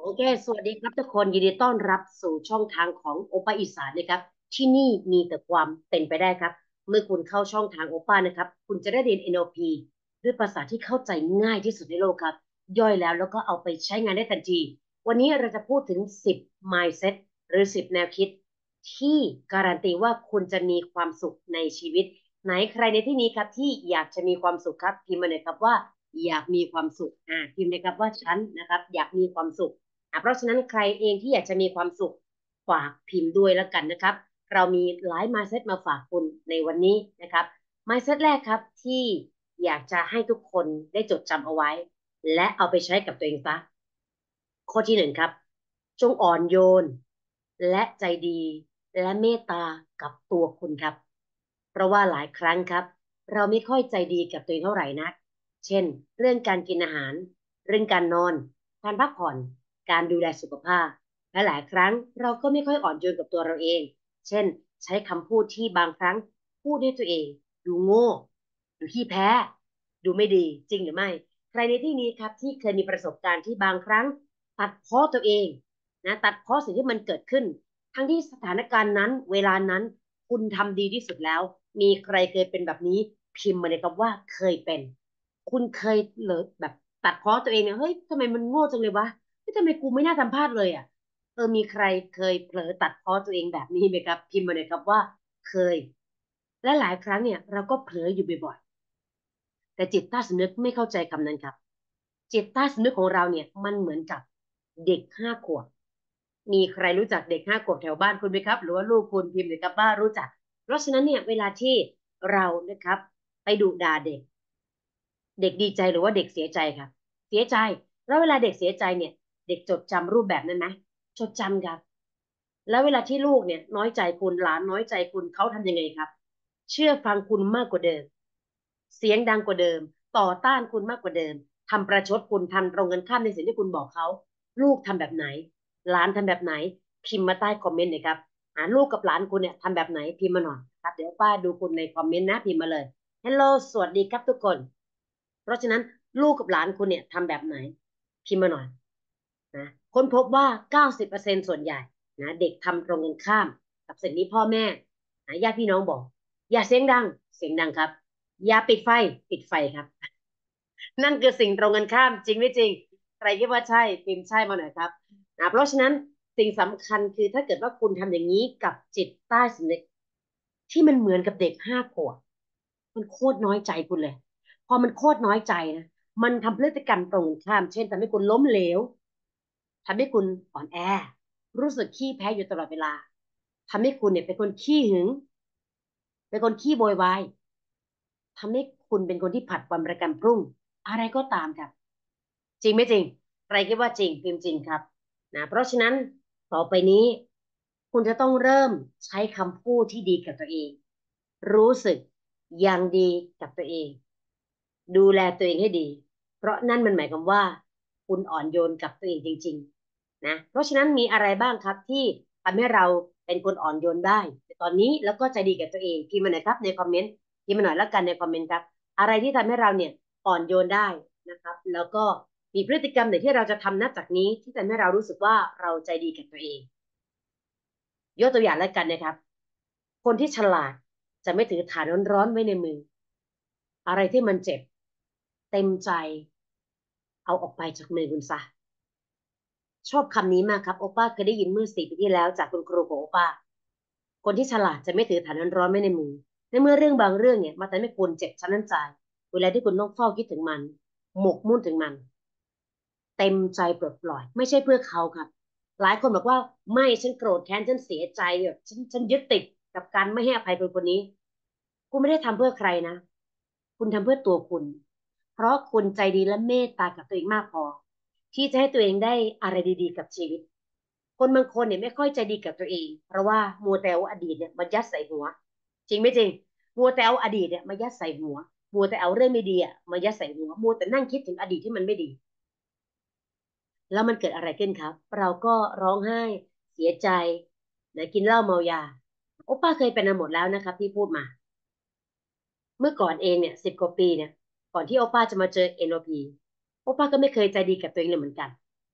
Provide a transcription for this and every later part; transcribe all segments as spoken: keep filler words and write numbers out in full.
โอเคสวัสดีครับทุกคนยินดีต้อนรับสู่ช่องทางของโอป้าอีสานนะครับที่นี่มีแต่ความเป็นไปได้ครับเมื่อคุณเข้าช่องทางโอป้านะครับคุณจะได้เรียน เอ็น แอล พี ด้วยภาษาที่เข้าใจง่ายที่สุดในโลกครับย่อยแล้วแล้วก็เอาไปใช้งานได้ทันทีวันนี้เราจะพูดถึงสิบ mindset หรือสิบแนวคิดที่การันตีว่าคุณจะมีความสุขในชีวิตไหนใครในที่นี้ครับที่อยากจะมีความสุขครับพิมพ์มาเลยครับว่าอยากมีความสุขอ่าพิมพ์เลยครับว่าฉันนะครับอยากมีความสุข อ่ะเพราะฉะนั้นใครเองที่อยากจะมีความสุขฝากพิมพ์ด้วยแล้วกันนะครับเรามีหลาย mindset มาฝากคุณในวันนี้นะครับ mindset แรกครับที่อยากจะให้ทุกคนได้จดจำเอาไว้และเอาไปใช้กับตัวเองซะข้อที่หนึ่งครับจงอ่อนโยนและใจดีและเมตตากับตัวคุณครับเพราะว่าหลายครั้งครับเราไม่ค่อยใจดีกับตัวเองเท่าไหร่นักเช่นเรื่องการกินอาหารเรื่องการนอนการพักผ่อน การดูแลสุขภาพและหลายครั้งเราก็ไม่ค่อยอ่อนโยนกับตัวเราเอง เช่นใช้คำพูดที่บางครั้งพูดให้ตัวเองดูโง่ดูขี้แพ้ดูไม่ดีจริงหรือไม่ใครในที่นี้ครับที่เคยมีประสบการณ์ที่บางครั้งตัดพ้อตัวเองนะตัดพ้อสิ่งที่มันเกิดขึ้นทั้งที่สถานการณ์นั้นเวลานั้นคุณทำดีที่สุดแล้วมีใครเคยเป็นแบบนี้พิมพ์มาเลยครับว่าเคยเป็นคุณเคยเหรอแบบตัดพ้อตัวเองเนี่ยเฮ้ยทำไมมันโง่จังเลยวะ เฮ้ยทำไมกูไม่น่าทำพลาดเลยอ่ะเออมีใครเคยเผลอตัดพ้อตัวเองแบบนี้ไหมครับพิมพ์มาเลยครับว่าเคยและหลายครั้งเนี่ยเราก็เผลออยู่บ่อยๆแต่จิตใต้สำนึกไม่เข้าใจคำนั้นครับจิตใต้สำนึกของเราเนี่ยมันเหมือนกับเด็กห้าขวบมีใครรู้จักเด็กห้าขวบแถวบ้านคุณไหมครับหรือว่าลูกคุณพิมพ์เลยครับว่ารู้จักเพราะฉะนั้นเนี่ยเวลาที่เรานะครับไปดุด่าเด็ก เด็กดีใจหรือว่าเด็กเสียใจครับเสียใจแล้วเวลาเด็กเสียใจเนี่ยเด็กจดจำรูปแบบนั้นไหมจดจำครับแล้วเวลาที่ลูกเนี่ยน้อยใจคุณหลานน้อยใจคุณเขาทำยังไงครับเชื่อฟังคุณมากกว่าเดิมเสียงดังกว่าเดิมต่อต้านคุณมากกว่าเดิมทำประชดคุณทำตรงกันข้ามในสิ่งที่คุณบอกเขาลูกทำแบบไหนหลานทำแบบไหนพิมพ์มาใต้คอมเมนต์หน่อยครับหาลูกกับหลานคุณเนี่ยทำแบบไหนพิมพ์มาหน่อยครับเดี๋ยวป้าดูคุณในคอมเมนต์นะพิมพ์มาเลย Hello สวัสดีครับทุกคน เพราะฉะนั้นลูกกับหลานคุณเนี่ยทำแบบไหนพิมพ์มาหน่อยนะค้นพบว่าเก้าสิบเปอร์เซ็นต์ส่วนใหญ่นะเด็กทำตรงกันข้ามกับสิ่งที่พ่อแม่นะญาติพี่น้องบอกอย่าเสียงดังเสียงดังครับอย่าปิดไฟปิดไฟครับนั่นคือสิ่งตรงกันข้ามจริงไม่จริงใครคิดว่าใช่พิมพ์ใช่มาหน่อยครับนะเพราะฉะนั้นสิ่งสำคัญคือถ้าเกิดว่าคุณทำอย่างนี้กับจิตใต้สำนึกที่มันเหมือนกับเด็กห้าขวบมันโคตรน้อยใจคุณเลยพอมันโคตรน้อยใจนะ มันทำพฤติกรรมตรงข้ามเช่นทำให้คุณล้มเหลวทำให้คุณอ่อนแอรู้สึกขี้แพ้อยู่ตลอดเวลาทำให้คุณเนี่ยเป็นคนขี้หึงเป็นคนขี้โวยวายทำให้คุณเป็นคนที่ผัดวันประกันพรุ่งอะไรก็ตามครับจริงไม่จริงใครคิดว่าจริงพิมพ์จริงครับนะเพราะฉะนั้นต่อไปนี้คุณจะต้องเริ่มใช้คำพูดที่ดีกับตัวเองรู้สึกอย่างดีกับตัวเองดูแลตัวเองให้ดี เพราะนั่นมันหมายความว่าคุณอ่อนโยนกับตัวเองจริงๆนะเพราะฉะนั้นมีอะไรบ้างครับที่ทำให้เราเป็นคนอ่อนโยนได้ในตอนนี้แล้วก็ใจดีกับตัวเองพิมพ์มาหน่อยครับในคอมเมนต์พิมพ์มาหน่อยแล้วกันในคอมเมนต์ครับอะไรที่ทำให้เราเนี่ยอ่อนโยนได้นะครับแล้วก็มีพฤติกรรมไหนที่เราจะทำนับจากนี้ที่ทำให้เรารู้สึกว่าเราใจดีกับตัวเองยกตัวอย่างแล้วกันนะครับคนที่ฉลาดจะไม่ถือฐานร้อนๆไว้ในมืออะไรที่มันเจ็บเต็มใจเอาออกไปจากมือคุณซะ ชอบคำนี้มากครับโอป้าเคยได้ยินเมื่อสี่ปีที่แล้วจากคุณครูของโอป้าคนที่ฉลาดจะไม่ถือฐานนั้นร้อนไม่ในมือในเมื่อเรื่องบางเรื่องเนี่ยมาทำให้คุณเจ็บช้ำน้ำใจเวลาที่คุณต้องเฝ้าคิดถึงมันหมกมุ่นถึงมันเต็มใจปลดปล่อยไม่ใช่เพื่อเขาครับหลายคนบอกว่าไม่ฉันโกรธแค้นฉันเสียใจแบบฉันฉันยึดติดกับการไม่ให้อภัยคนคนนี้คุณไม่ได้ทำเพื่อใครนะคุณทำเพื่อตัวคุณเพราะคุณใจดีและเมตตากับตัวเองมากพอที่จะให้ตัวเองได้อะไรดีๆกับชีวิต คนบางคนเนี่ยไม่ค่อยใจดีกับตัวเองเพราะว่ามัวแต่เอาอดีตเนี่ยมายัดใส่หัวจริงไม่จริงมัวแต่เอาอดีตเนี่ยมายัดใส่หัวมัวแต่เอาเรื่องไม่ดีอ่ะมายัดใส่หัวมัวแต่นั่งคิดถึงอดีตที่มันไม่ดีแล้วมันเกิดอะไรขึ้นครับเราก็ร้องไห้เสียใจนะกินเหล้าเมายาโอป้าเคยเป็นมาหมดแล้วนะครับที่พูดมาเมื่อก่อนเองเนี่ยสิบกว่าปีเนี่ยก่อนที่โอป้าจะมาเจอ เอ็น แอล พี โอลพีโอป้าก็ไม่เคยใจดีกับตัวเองเลยเหมือนกัน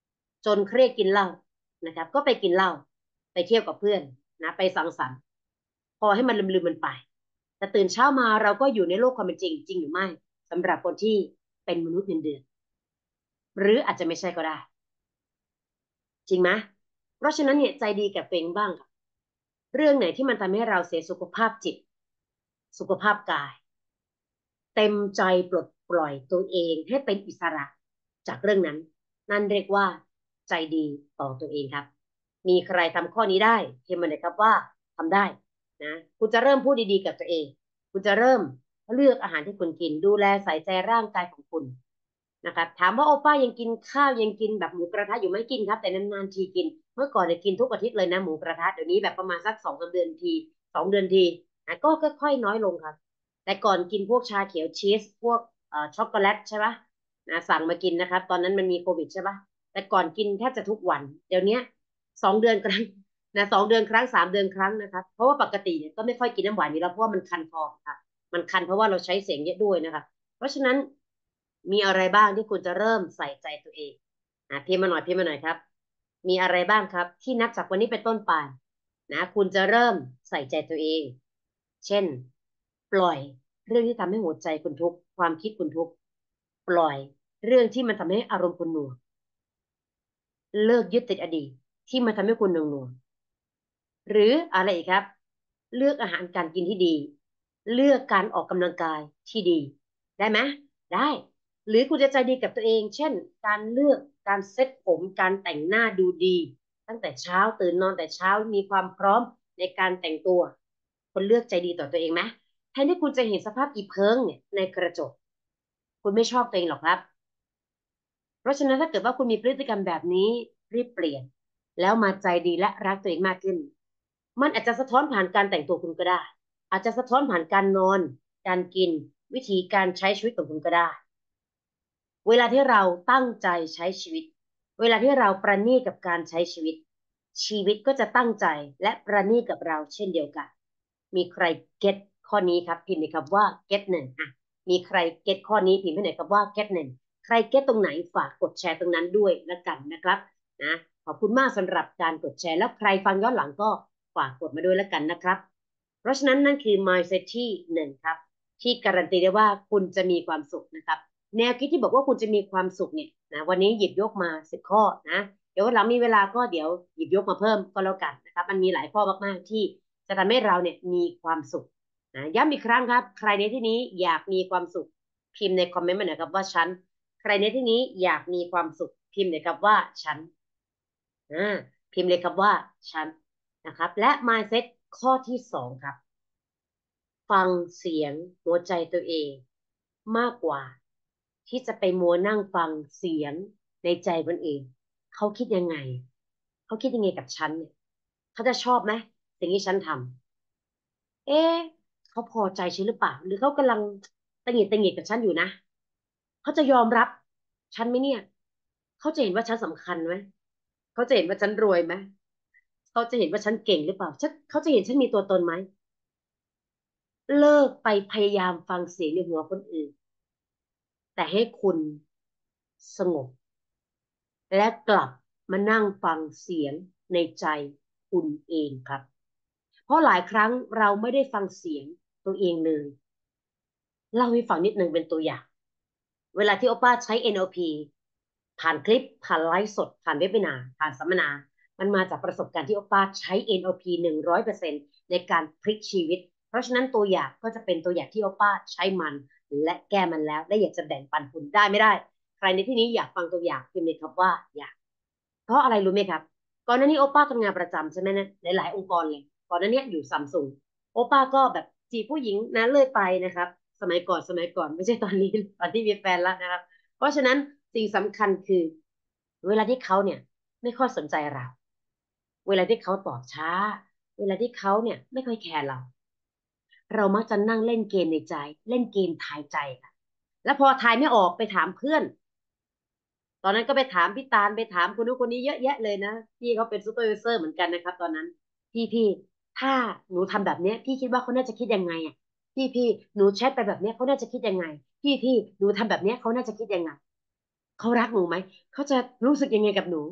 จนเครียดกินเหล้านะครับก็ไปกินเหล้าไปเที่ยวกับเพื่อนนะไปสังสรรค์พอให้มันลืมๆมันไปแต่ตื่นเช้ามาเราก็อยู่ในโลกความเป็นจริงจริงหรือไม่สำหรับคนที่เป็นมนุษย์เงินเดือนหรืออาจจะไม่ใช่ก็ได้จริงไหมเพราะฉะนั้นเนี่ยใจดีกับตัวเองบ้างค่ะเรื่องไหนที่มันทำให้เราเสียสุขภาพจิตสุขภาพกาย เต็มใจปลดปล่อยตัวเองให้เป็นอิสระจากเรื่องนั้นนั่นเรียกว่าใจดีต่อตัวเองครับมีใครทำข้อนี้ได้พิมพ์มาเลยครับว่าทำได้นะคุณจะเริ่มพูดดีๆกับตัวเองคุณจะเริ่มเลือกอาหารที่คุณกินดูแลใส่ใจร่างกายของคุณนะครับถามว่าโอป้ายังกินข้าวยังกินแบบหมูกระทะอยู่ไหมกินครับแต่นานๆทีกินเมื่อก่อนเนี่ยกินทุกอาทิตย์เลยนะหมูกระทะเดี๋ยวนี้แบบประมาณสักสองสามเดือนทีสองเดือนทีนะก็ค่อยๆน้อยลงครับแต่ก่อนกินพวกชาเขียวชีสพวกเอ่อช็อกโกแลตใช่ปะนะสั่งมากินนะครับตอนนั้นมันมีโควิดใช่ปะแต่ก่อนกินแทบจะทุกวันเดี๋ยวนี้สองเดือนครั้งนะสองเดือนครั้งสามเดือนครั้งนะครับเพราะว่าปกติเนี่ยก็ไม่ค่อยกินน้ำหวานอยู่แล้วเพราะว่ามันคันคอค่ะมันคันเพราะว่าเราใช้เสียงเยอะด้วยนะคะเพราะฉะนั้นมีอะไรบ้างที่คุณจะเริ่มใส่ใจตัวเองนะพิมพ์มาหน่อยพิมพ์มาหน่อยครับมีอะไรบ้างครับที่นับจากวันนี้เป็นต้นไปนะคุณจะเริ่มใส่ใจตัวเองเช่นปล่อยเรื่องที่ทำให้หัวใจคุณทุกข์ความคิดคุณทุกข์ปล่อยเรื่องที่มันทำให้อารมณ์คุณหน่วงเลิกยึดติดอดีตที่มันทำให้คุณหน่วงหน่วงหรืออะไรอีกครับเลือกอาหารการกินที่ดีเลือกการออกกำลังกายที่ดีได้ไหมได้หรือคุณจะใจดีกับตัวเองเช่นการเลือกการเซ็ตผมการแต่งหน้าดูดีตั้งแต่เช้าตื่นนอนแต่เช้ามีความพร้อมในการแต่งตัวคุณเลือกใจดีต่อตัวเองไหมแทนที่คุณจะเห็นสภาพอีเพิงเนี่ยในกระจกคุณไม่ชอบตัวเองหรอกครับ เพราะฉะนั้นถ้าเกิดว่าคุณมีพฤติกรรมแบบนี้รีบเปลี่ยนแล้วมาใจดีและรักตัวเองมากขึ้นมันอาจจะสะท้อนผ่านการแต่งตัวคุณก็ได้อาจจะสะท้อนผ่านการนอนการกินวิธีการใช้ชีวิตของคุณก็ได้เวลาที่เราตั้งใจใช้ชีวิตเวลาที่เราประณีตกับการใช้ชีวิตชีวิตก็จะตั้งใจและประณีตกับเราเช่นเดียวกันมีใครเก็ตข้อนี้ครับพิมพ์เลยครับว่าเก็ตหนึ่งอ่ะมีใครเก็ตข้อนี้พิมพ์ให้หน่อยครับว่าเก็ตหนึ่ง ใครเก็ตตรงไหนฝากกดแชร์ตรงนั้นด้วยละกันนะครับนะขอบคุณมากสำหรับการกดแชร์แล้วใครฟังย้อนหลังก็ฝากกดมาด้วยละกันนะครับเพราะฉะนั้นนั่นคือ mindset ที่หนึ่งครับที่การันตีได้ว่าคุณจะมีความสุขนะครับแนวคิดที่บอกว่าคุณจะมีความสุขเนี่ยนะวันนี้หยิบยกมาสิบข้อนะเดี๋ยววันหลังมีเวลาก็เดี๋ยวหยิบยกมาเพิ่มก็แล้วกันนะครับมันมีหลายข้อมากๆที่จะทำให้เราเนี่ยมีความสุขนะย้ำอีกครั้งครับใครในที่นี้อยากมีความสุขพิมพ์ในคอมเมนต์มาหน่อยครับว่าฉัน ใครในที่นี้อยากมีความสุขพิมพ์เลยครับว่าฉันอ่าพิมพ์เลยครับว่าฉันนะครับและ mindset ข้อที่สองครับฟังเสียงหัวใจตัวเองมากกว่าที่จะไปมัวนั่งฟังเสียงในใจคนอื่นเขาคิดยังไงเขาคิดยังไงกับฉันเนี่ยเขาจะชอบไหมสิ่งที่ฉันทำเอ๊ะเขาพอใจฉันหรือเปล่าหรือเขากำลังตังหงิดตังหงิดกับฉันอยู่นะ เขาจะยอมรับฉันไหมเนี่ยเขาจะเห็นว่าฉันสำคัญไหมเขาจะเห็นว่าฉันรวยไหมเขาจะเห็นว่าฉันเก่งหรือเปล่าฉันเขาจะเห็นฉันมีตัวตนไหมเลิกไปพยายามฟังเสียงในหัวคนอื่นแต่ให้คุณสงบและกลับมานั่งฟังเสียงในใจคุณเองครับเพราะหลายครั้งเราไม่ได้ฟังเสียงตัวเองเลยเล่าให้ฟังนิดนึงเป็นตัวอย่าง เวลาที่โอป้าใช้ เอ็น แอล พี ผ่านคลิปผ่านไลฟ์สดผ่านเว็บนาผ่านสัมมนามันมาจากประสบการณ์ที่โอป้าใช้ เอ็น แอล พี หนึ่งร้อยเปอร์เซ็นต์ในการพลิกชีวิตเพราะฉะนั้นตัวอย่างก็จะเป็นตัวอย่างที่โอป้าใช้มันและแก้มันแล้วและอยากจะแบ่งปันคุณได้ไม่ได้ใครในที่นี้อยากฟังตัวอย่างพิมพ์เลยครับว่าอยากเพราะอะไรรู้ไหมครับก่อนหน้านี้โอป้าทำงานประจำใช่ไหมนะหลายๆองค์กรเลยก่อนหน้านี้อยู่ซัมซุงโอป้าก็แบบจีบผู้หญิงนั้นเลยไปนะครับสมัยก่อนสมัยก่อนไม่ใช่ตอนนี้ตอนที่มีแฟนแล้วนะครับ เพราะฉะนั้นสิ่งสำคัญคือเวลาที่เขาเนี่ยไม่ค่อยสนใจเราเวลาที่เขาตอบช้าเวลาที่เขาเนี่ยไม่ค่อยแคร์เราเรามักจะนั่งเล่นเกมในใจเล่นเกมทายใจค่ะแล้วพอทายไม่ออกไปถามเพื่อนตอนนั้นก็ไปถามพี่ตาลไปถามคนนู้นคนนี้เยอะแยะเลยนะพี่เขาเป็นซูเปอร์วิเซอร์เหมือนกันนะครับตอนนั้นพี่พี่ถ้าหนูทำแบบเนี้ยพี่คิดว่าเขาน่าจะคิดยังไงอ่ะพี่พี่หนูแชทไปแบบเนี้ยเขาน่าจะคิดยังไงพี่พี่หนูทำแบบเนี้ยเขาน่าจะคิดยังไง เขารักหนูไหม เขาจะรู้สึกยังไงกับหนู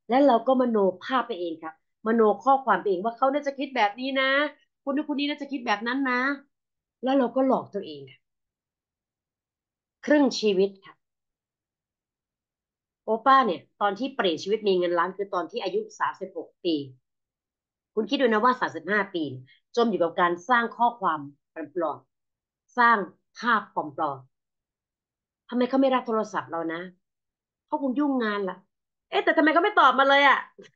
แล้วเราก็มโนภาพไปเองครับมโนข้อความไปเองว่าเขาน่าจะคิดแบบนี้นะคนนู้นคนนี้น่าจะคิดแบบนั้นนะแล้วเราก็หลอกตัวเองค่ะครึ่งชีวิตค่ะโอป้าเนี่ยตอนที่เปลี่ยนชีวิตมีเงินล้านคือตอนที่อายุสามสิบหกปีคุณคิดดูนะว่าสามสิบห้าปีจมอยู่กับการสร้างข้อความปลอมๆสร้างภาพปลอมๆทำไมเขาไม่รับโทรศัพท์เรานะเขาคงยุ่งงานล่ะเอ๊ะแต่ทำไมเขาไม่ตอบมาเลยอ่ะ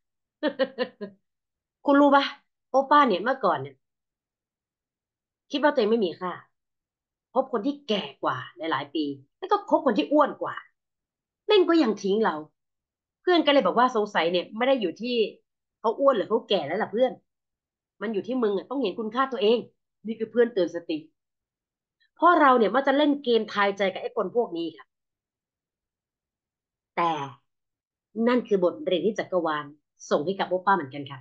คุณรู้ปะโอป้าเนี่ยเมื่อก่อนเนี่ยคิดว่าตัวเองไม่มีค่า คบคนที่แก่กว่าหลายๆปีแล้วก็คบคนที่อ้วนกว่าแม่งก็ยังทิ้งเราเพื่อนก็เลยบอกว่าสงสัยเนี่ยไม่ได้อยู่ที่เขาอ้วนหรือเขาแก่แล้วล่ะเพื่อนมันอยู่ที่มึงอ่ะต้องเห็นคุณค่าตัวเองนี่คือเพื่อนเตือนสติเพราะเราเนี่ยมันจะเล่นเกมทายใจกับไอ้คนพวกนี้ค่ะแต่นั่นคือบทเรียนที่จักรวาลส่งให้กับโอป้าเหมือนกันค่ะ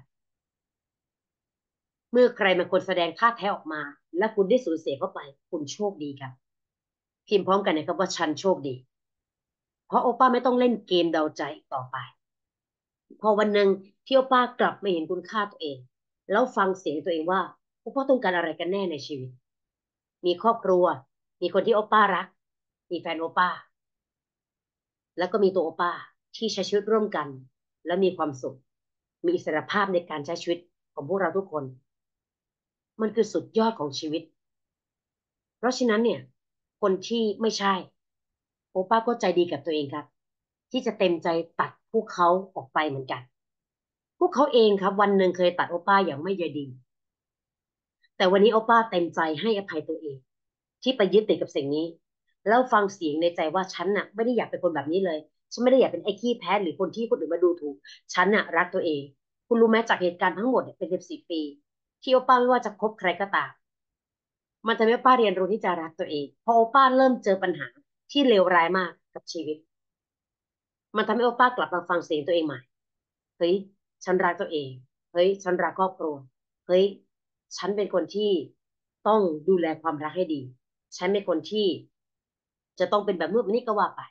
เมื่อใครบางคนแสดงท่าแท้ออกมาและคุณได้สูญเสียเข้าไปคุณโชคดีครับพิมพ์พร้อมกันนะครับว่าฉันโชคดีเพราะโอป้าไม่ต้องเล่นเกมเดาใจอีกต่อไป พอวันหนึ่งที่โอป้ากลับมาเห็นคุณค่าตัวเองแล้วฟังเสียงตัวเองว่าโอป้าต้องการอะไรกันแน่ในชีวิตมีครอบครัวมีคนที่โอป้ารักมีแฟนโอป้าแล้วก็มีตัวโอป้าที่ใช้ชีวิตร่วมกันและมีความสุขมีอิสรภาพในการใช้ชีวิตของพวกเราทุกคนมันคือสุดยอดของชีวิตเพราะฉะนั้นเนี่ยคนที่ไม่ใช่โอป้าก็ใจดีกับตัวเองครับที่จะเต็มใจตัดพวกเขาออกไปเหมือนกันพวกเขาเองครับวันหนึ่งเคยตัดโอป้าอย่างไม่ใยดี แต่วันนี้โอป้าเต็มใจให้อภัยตัวเองที่ไปยึดติดกับสิ่งนี้แล้วฟังเสียงในใจว่าฉันน่ะไม่ได้อยากเป็นคนแบบนี้เลยฉันไม่ได้อยากเป็นไอ้ขี้แพ้หรือคนที่คนอื่นมาดูถูกฉันน่ะรักตัวเองคุณรู้ไหมจากเหตุการณ์ทั้งหมดเนี่ยเป็นสิบสี่ปีที่โอป้าไม่ว่าจะคบใครก็ตามมันทำให้โอป้าเรียนรู้ที่จะรักตัวเองพอโอป้าเริ่มเจอปัญหาที่เลวร้ายมากกับชีวิตมันทำให้โอป้ากลับมาฟังเสียงตัวเองใหม่เฮ้ยฉันรักตัวเองเฮ้ยฉันรักครอบครัวเฮ้ยฉันเป็นคนที่ต้องดูแลความรักให้ดีฉันเป็นคนที่จะต้องเป็นแบบนู้นแบบนี้ก็ว่าไป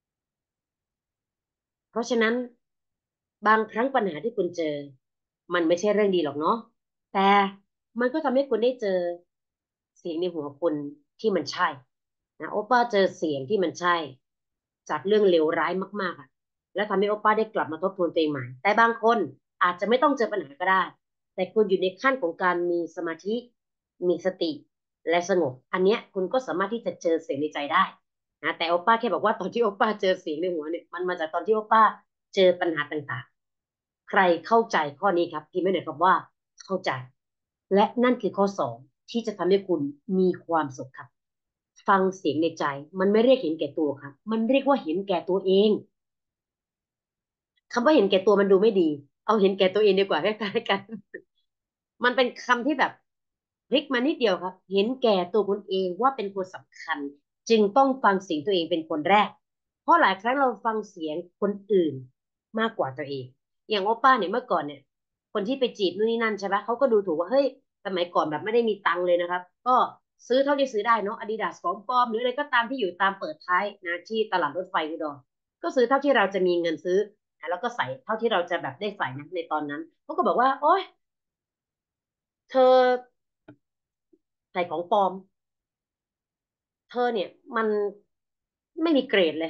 เพราะฉะนั้นบางครั้งปัญหาที่คุณเจอมันไม่ใช่เรื่องดีหรอกเนาะแต่มันก็ทำให้คุณได้เจอเสียงในหัวคุณที่มันใช่นะโอป้าเจอเสียงที่มันใช่จากเรื่องเลวร้ายมากๆอ่ะแล้วทำให้โอป้าได้กลับมาทบทวนตัวเองใหม่แต่บางคนอาจจะไม่ต้องเจอปัญหาก็ได้แต่คุณอยู่ในขั้นของการมีสมาธิมีสติและสงบอันเนี้ยคุณก็สามารถที่จะเจอเสียงในใจได้นะแต่โอป้าแค่บอกว่าตอนที่โอป้าเจอเสียงในหัวเนี่ยมันมาจากตอนที่โอป้าเจอปัญหาต่างๆใครเข้าใจข้อนี้ครับพิมพ์ไม่หน่อยครับว่าเข้าใจและนั่นคือข้อสองที่จะทำให้คุณมีความสุขครับ ฟังเสียงในใจมันไม่เรียกเห็นแก่ตัวครับมันเรียกว่าเห็นแก่ตัวเองคำว่าเห็นแก่ตัวมันดูไม่ดีเอาเห็นแก่ตัวเองดีกว่าใกล้ๆกันมันเป็นคำที่แบบพลิกมานิดเดียวครับเห็นแก่ตัวคุณเองว่าเป็นคนสำคัญจึงต้องฟังเสียงตัวเองเป็นคนแรกเพราะหลายครั้งเราฟังเสียงคนอื่นมากกว่าตัวเองอย่างโอป้าเนี่ยเมื่อก่อนเนี่ยคนที่ไปจีบนู่นนี่นั่นใช่ไหมเขาก็ดูถูกว่าเฮ้ยสมัยก่อนแบบไม่ได้มีตังค์เลยนะครับก็ซื้อเท่าที่ซื้อได้เนาะอาดิดาสของปลอมหรืออะไรก็ตามที่อยู่ตามเปิดท้ายนะที่ตลาดรถไฟอุดรก็ซื้อเท่าที่เราจะมีเงินซื้อ แล้วก็ใส่เท่าที่เราจะแบบได้ใส่นะในตอนนั้นเขาก็บอกว่าโอ๊ยเธอใส่ของปลอมเธอเนี่ยมันไม่มีเกรดเลย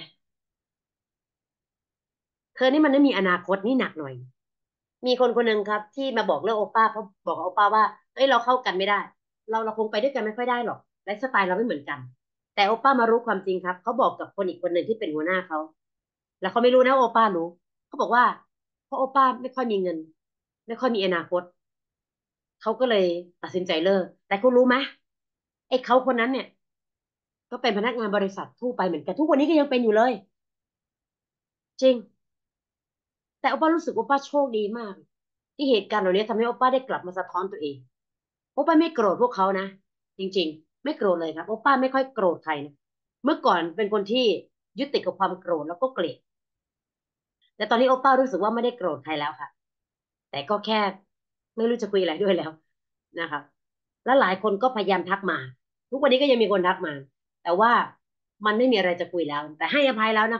เธอนี่มันไม่มีอนาคตนี่หนักหน่อยมีคนคนหนึ่งครับที่มาบอกเลิกโอป้าเพราะบอกกับโอป้าว่าเอ้ยเราเข้ากันไม่ได้เราเราคงไปด้วยกันไม่ค่อยได้หรอกไลฟ์สไตล์เราไม่เหมือนกันแต่โอป้ามารู้ความจริงครับเขาบอกกับคนอีกคนหนึ่งที่เป็นหัวหน้าเขาแล้วเขาไม่รู้นะว่าโอป้ารู้เขาบอกว่าเพราะโอป้าไม่ค่อยมีเงินไม่ค่อยมีอนาคต เขาก็เลยตัดสินใจเลิกแต่คุณรู้ไหมไอ้เขาคนนั้นเนี่ยก็เป็นพนักงานบริษัททั่วไปเหมือนกันทุกวันนี้ก็ยังเป็นอยู่เลยจริงแต่โอป้ารู้สึกว่าป้าโชคดีมากที่เหตุการณ์เหล่านี้ทำให้โอป้าได้กลับมาสะท้อนตัวเองโอป้าไม่โกรธพวกเขานะจริงๆไม่โกรธเลยครับโอป้าไม่ค่อยโกรธใครนะเมื่อก่อนเป็นคนที่ยึดติดกับความโกรธแล้วก็เกลียดแต่ตอนนี้โอป้ารู้สึกว่าไม่ได้โกรธใครแล้วค่ะแต่ก็แค่ไม่รู้จะคุยอะไรด้วยแล้วนะคะแล้วหลายคนก็พยายามทักมาทุกวันนี้ก็ยังมีคนทักมาแต่ว่ามันไม่มีอะไรจะคุยแล้วแต่ให้อภัยแล้วนะครับ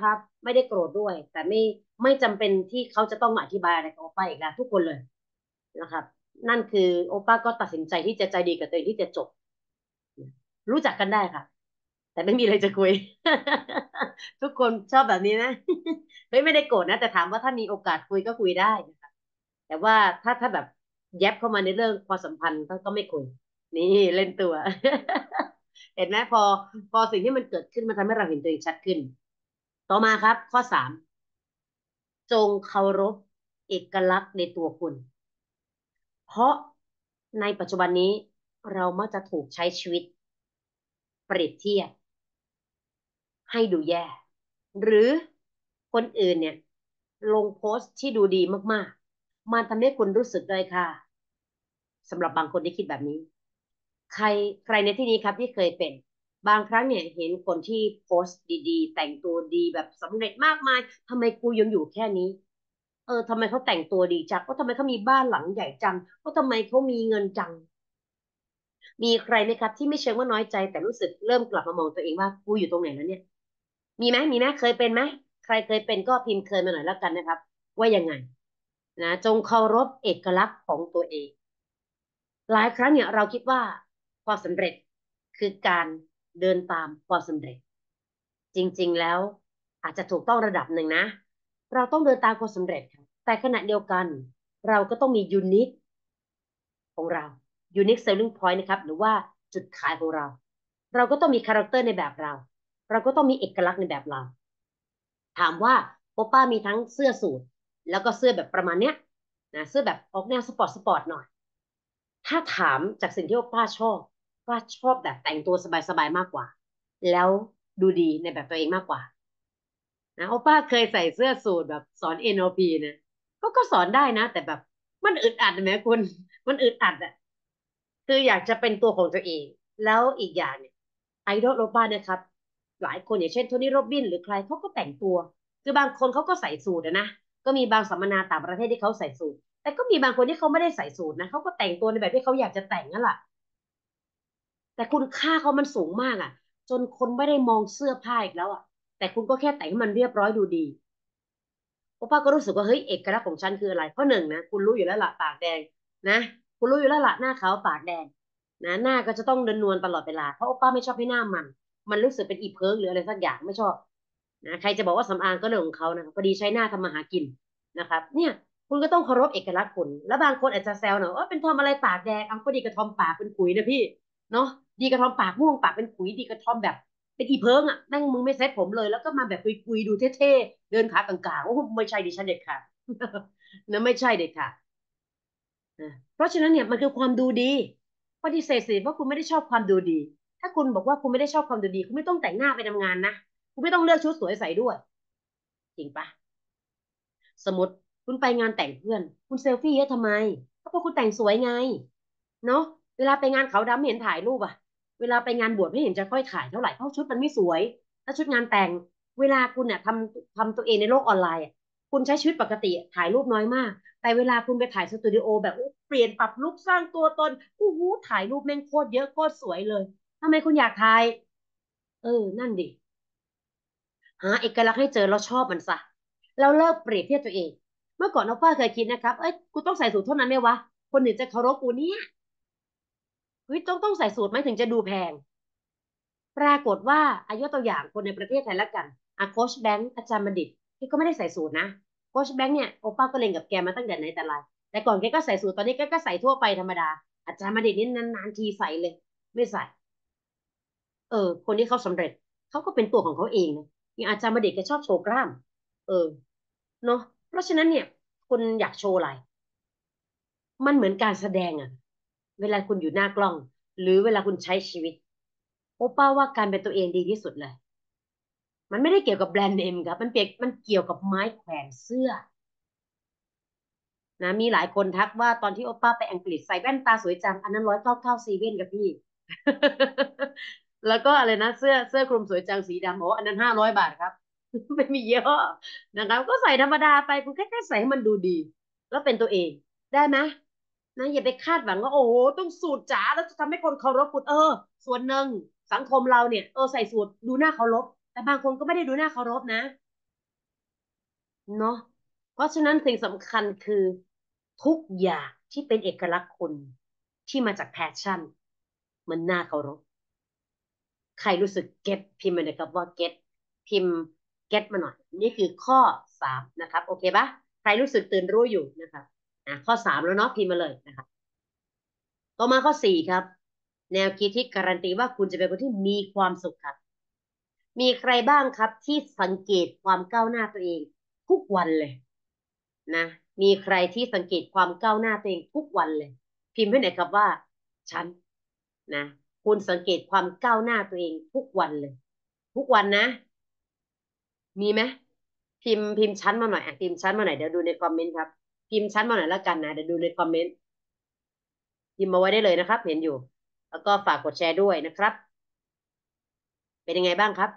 ไม่ได้โกรธด้วยแต่ไม่ไม่จำเป็นที่เขาจะต้องมาอธิบายอะไรกับโอป้าอีกแล้วทุกคนเลยนะครับนั่นคือโอป้าก็ตัดสินใจที่จะใจดีกับตัวเองที่จะจบรู้จักกันได้ค่ะแต่ไม่มีอะไรจะคุยทุกคนชอบแบบนี้นะเฮ้ยไม่ได้โกรธนะแต่ถามว่าถ้ามีโอกาสคุยก็คุยได้นะคะแต่ว่าถ้าถ้าแบบแยบเข้ามาในเรื่องความสัมพันธ์ก็ก็ไม่คุยนี่เล่นตัวเห็นไหมพอพอสิ่งที่มันเกิดขึ้นมันทำให้เราเห็นตัวเองชัดขึ้นต่อมาครับข้อสามจงเคารพเอกลักษณ์ในตัวคุณเพราะในปัจจุบันนี้เรามักจะถูกใช้ชีวิตเปรียบเทียบ ให้ดูแย่หรือคนอื่นเนี่ยลงโพสต์ที่ดูดีมากๆมันทำให้คุณรู้สึกเลยค่ะสำหรับบางคนที่คิดแบบนี้ใครใครในที่นี้ครับที่เคยเป็นบางครั้งเนี่ยเห็นคนที่โพสต์ดีๆแต่งตัวดีแบบสำเร็จมากมายทำไมกูยังอยู่แค่นี้เออทำไมเขาแต่งตัวดีจังว่าทำไมเขามีบ้านหลังใหญ่จังว่าทำไมเขามีเงินจังมีใครไหมครับที่ไม่เชิงว่าน้อยใจแต่รู้สึกเริ่มกลับมามองตัวเองว่ากูอยู่ตรงไหนแล้วเนี่ย มีไหมมีไหมเคยเป็นไหมใครเคยเป็นก็พิมพ์เคยมาหน่อยแล้วกันนะครับว่ายังไงนะจงเคารพเอกลักษณ์ของตัวเองหลายครั้งเนี่ยเราคิดว่าความสำเร็จคือการเดินตามความสำเร็จจริงๆแล้วอาจจะถูกต้องระดับหนึ่งนะเราต้องเดินตามความสำเร็จครับแต่ขณะเดียวกันเราก็ต้องมียูนิคของเรา ยูนิค เซลลิ่ง พอยต์ นะครับหรือว่าจุดขายของเราเราก็ต้องมีคาแรคเตอร์ในแบบเราเราก็ต้องมีเอกลักษณ์ในแบบเรา ถามว่าโอป้ามีทั้งเสื้อสูทแล้วก็เสื้อแบบประมาณเนี้ยนะเสื้อแบบออกแนวสปอร์ตสปอร์ตหน่อยถ้าถามจากสิ่งที่โอป้าชอบป้าชอบแบบแต่งตัวสบายๆมากกว่าแล้วดูดีในแบบตัวเองมากกว่านะโอป้าเคยใส่เสื้อสูทแบบสอน เอ็น แอล พี นะก็ก็สอนได้นะแต่แบบมันอึดอัดไหมคุณมันอึดอัดอะ คืออยากจะเป็นตัวของตัวเองแล้วอีกอย่างเนี่ยไอดอลโอป้านะครับหลายคนอย่างเช่นโทนี่โรบินหรือใครเขาก็แต่งตัวคือบางคนเขาก็ใส่สูทอะนะก็มีบางสัมมนาต่างประเทศที่เขาใส่สูทแต่ก็มีบางคนที่เขาไม่ได้ใส่สูทนะเขาก็แต่งตัวในแบบที่เขาอยากจะแต่งนั่นแหละแต่คุณค่าเขามันสูงมากอ่ะจนคนไม่ได้มองเสื้อผ้าอีกแล้วอ่ะแต่คุณก็แค่แต่งให้มันเรียบร้อยดูดี โอป้าก็รู้สึกว่าเฮ้ยเอกลักษณ์ของฉันคืออะไรข้อหนึ่งนะคุณรู้อยู่แล้วล่ะปากแดงนะคุณรู้อยู่แล้วล่ะหน้าขาวปากแดงนะหน้าก็จะต้องเดินนวลตลอดเวลาเพราะโอป้าไม่ชอบให้หน้ามันมันรู้สึกเป็นอีเพิร์กหรืออะไรสักอย่างไม่ชอบนะใครจะบอกว่าสำอางก็เรื่องของเขานะพอดีใช้หน้าทำมาหากินนะครับเนี่ยคุณก็ต้องเคารพเอกลักษณ์คุณแล้วบางคนอาจจะแซวหน่อยว่าเป็นทอมอะไรปากแดงเอาก็ดีกระทอมปากเป็นขุยนะพี่เนาะดีกระทอมปากม่วงปากเป็นขุยดีกระทอมแบบเป็นอีเพิงอ่ะแม่งมึงไม่เซ็ตผมเลยแล้วก็มาแบบคุยๆดูเท่ๆ เดินขากลางๆโอ้ไม่ใช่ดิฉันเด็ดขาดนะไม่ใช่เด็ดขาดนะเพราะฉะนั้นเนี่ยมันคือความดูดีปฏิเสธสิว่าคุณไม่ได้ชอบความดูดีถ้าคุณบอกว่าคุณไม่ได้ชอบความดูดีคุณไม่ต้องแต่งหน้าไปทำงานนะคุณไม่ต้องเลือกชุดสวยใส่ด้วยจริงปะสมมติคุณไปงานแต่งเพื่อนคุณเซลฟี่เยอะทำไมก็เพราะคุณแต่งสวยไงเนาะเวลาไปงานเขาวดำไม่เห็นถ่ายรูปอะเวลาไปงานบวชไม่เห็นจะค่อยถ่ายเท่าไหร่เพราะชุดมันไม่สวยถ้าชุดงานแต่งเวลาคุณเนี่ยทำทำตัวเองในโลกออนไลน์อะคุณใช้ชีวิตปกติถ่ายรูปน้อยมากแต่เวลาคุณไปถ่ายสตูดิโอแบบโอ้เปลี่ยนปรับลุคสร้างตัวตนอู้หูถ่ายรูปแม่งโคตรเยอะโคตรสวยเลยทำไมคุณอยากถ่ายเออนั่นดิ หาเอกลักษณ์ให้เจอแล้วชอบมันซะแล้วเลิกเปรียบเทียบตัวเองเมื่อก่อนน้องฝ้าเคยคิดนะครับเอ้ยกูต้องใส่สูทเท่านั้นไหมวะคนอื่นจะเคารพกูเนี่ยเฮ้ยต้องต้องใส่สูทไหมถึงจะดูแพงปรากฏว่าอายุตัวอย่างคนในประเทศไทยละกันอ่ะโค้ชแบงค์อาจารย์บัณฑิตที่ก็ไม่ได้ใส่สูทนะโค้ชแบงค์เนี่ยโอป้าก็เล่นกับแกมาตั้งแต่ไหนแต่ไรแต่ก่อนแกก็ใส่สูทตอนนี้แกก็ใส่ทั่วไปธรรมดาอาจารย์บัณฑิตนี่นานๆทีใส่เลยไม่ใส่เออคนที่เขาสำเร็จเขาก็เป็นตัวของเขาเองนะอย่างอาจารย์บัณฑิตแกชอบโชว์กล้ามเออ เนาะเพราะฉะนั้นเนี่ยคุณอยากโชว์อะไรมันเหมือนการแสดงอะเวลาคุณอยู่หน้ากล้องหรือเวลาคุณใช้ชีวิตโอป้าว่าการเป็นตัวเองดีที่สุดเลยมันไม่ได้เกี่ยวกับแบรนด์เนมครับมันเปียกมันเกี่ยวกับไม้แขวนเสื้อนะมีหลายคนทักว่าตอนที่โอป้าไปอังกฤษใส่แว่นตาสวยจังอันนั้นร้อยเก้าเก้าเซเว่นกับพี่แล้วก็อะไรนะเสื้อเสื้อคลุมสวยจังสีดำโอ้อันนั้นห้าร้อยบาทครับไม่มีเยอะนะครับก็ใส่ธรรมดาไปคุณแค่แค่ใส่ให้มันดูดีแล้วเป็นตัวเองได้ไหม นะอย่าไปคาดหวังว่าโอ้โหต้องสูทจ๋าแล้วจะทำให้คนเคารพคุณเออส่วนหนึ่งสังคมเราเนี่ยเออใส่สูทดูหน้าเคารพแต่บางคนก็ไม่ได้ดูหน้าเคารพนะเนาะเพราะฉะนั้นสิ่งสำคัญคือทุกอย่างที่เป็นเอกลักษณ์คุณที่มาจากแพชชั่นมันน่าเคารพใครรู้สึกเก็ตพิมพ์มาเลยครับว่าเก็ตพิมพ์เก็ตมาหน่อยนี่คือข้อสามนะครับโอเคปะใครรู้สึกตื่นรู้อยู่นะครับอ่ะข้อสามแล้วเนาะพิมพ์มาเลยนะครับต่อมาข้อสี่ครับแนวคิดที่การันตีว่าคุณจะเป็นคนที่มีความสุขครับมีใครบ้างครับที่สังเกตความก้าวหน้าตัวเองทุกวันเลย นะมีใครที่สังเกตความก้าวหน้าตัวเองทุกวันเลยพิมพ์ให้หน่อยครับว่าฉันนะคุณสังเกตความก้าวหน้าตัวเองทุกวันเลยทุกวันนะมีไหมพิมพ์พิมพ์ชั้นมาหน่อยอ่ะพิมพ์ชั้นมาหน่อยเดี๋ยวดูในคอมเมนต์ครับพิมพ์ชั้นมาหน่อยแล้วกันนะเดี๋ยวดูในคอมเมนต์พิมพ์มาไว้ได้เลยนะครับเห็นอยู่แล้วก็ฝากกดแชร์ด้วยนะครับเป็นยังไงบ้างครับ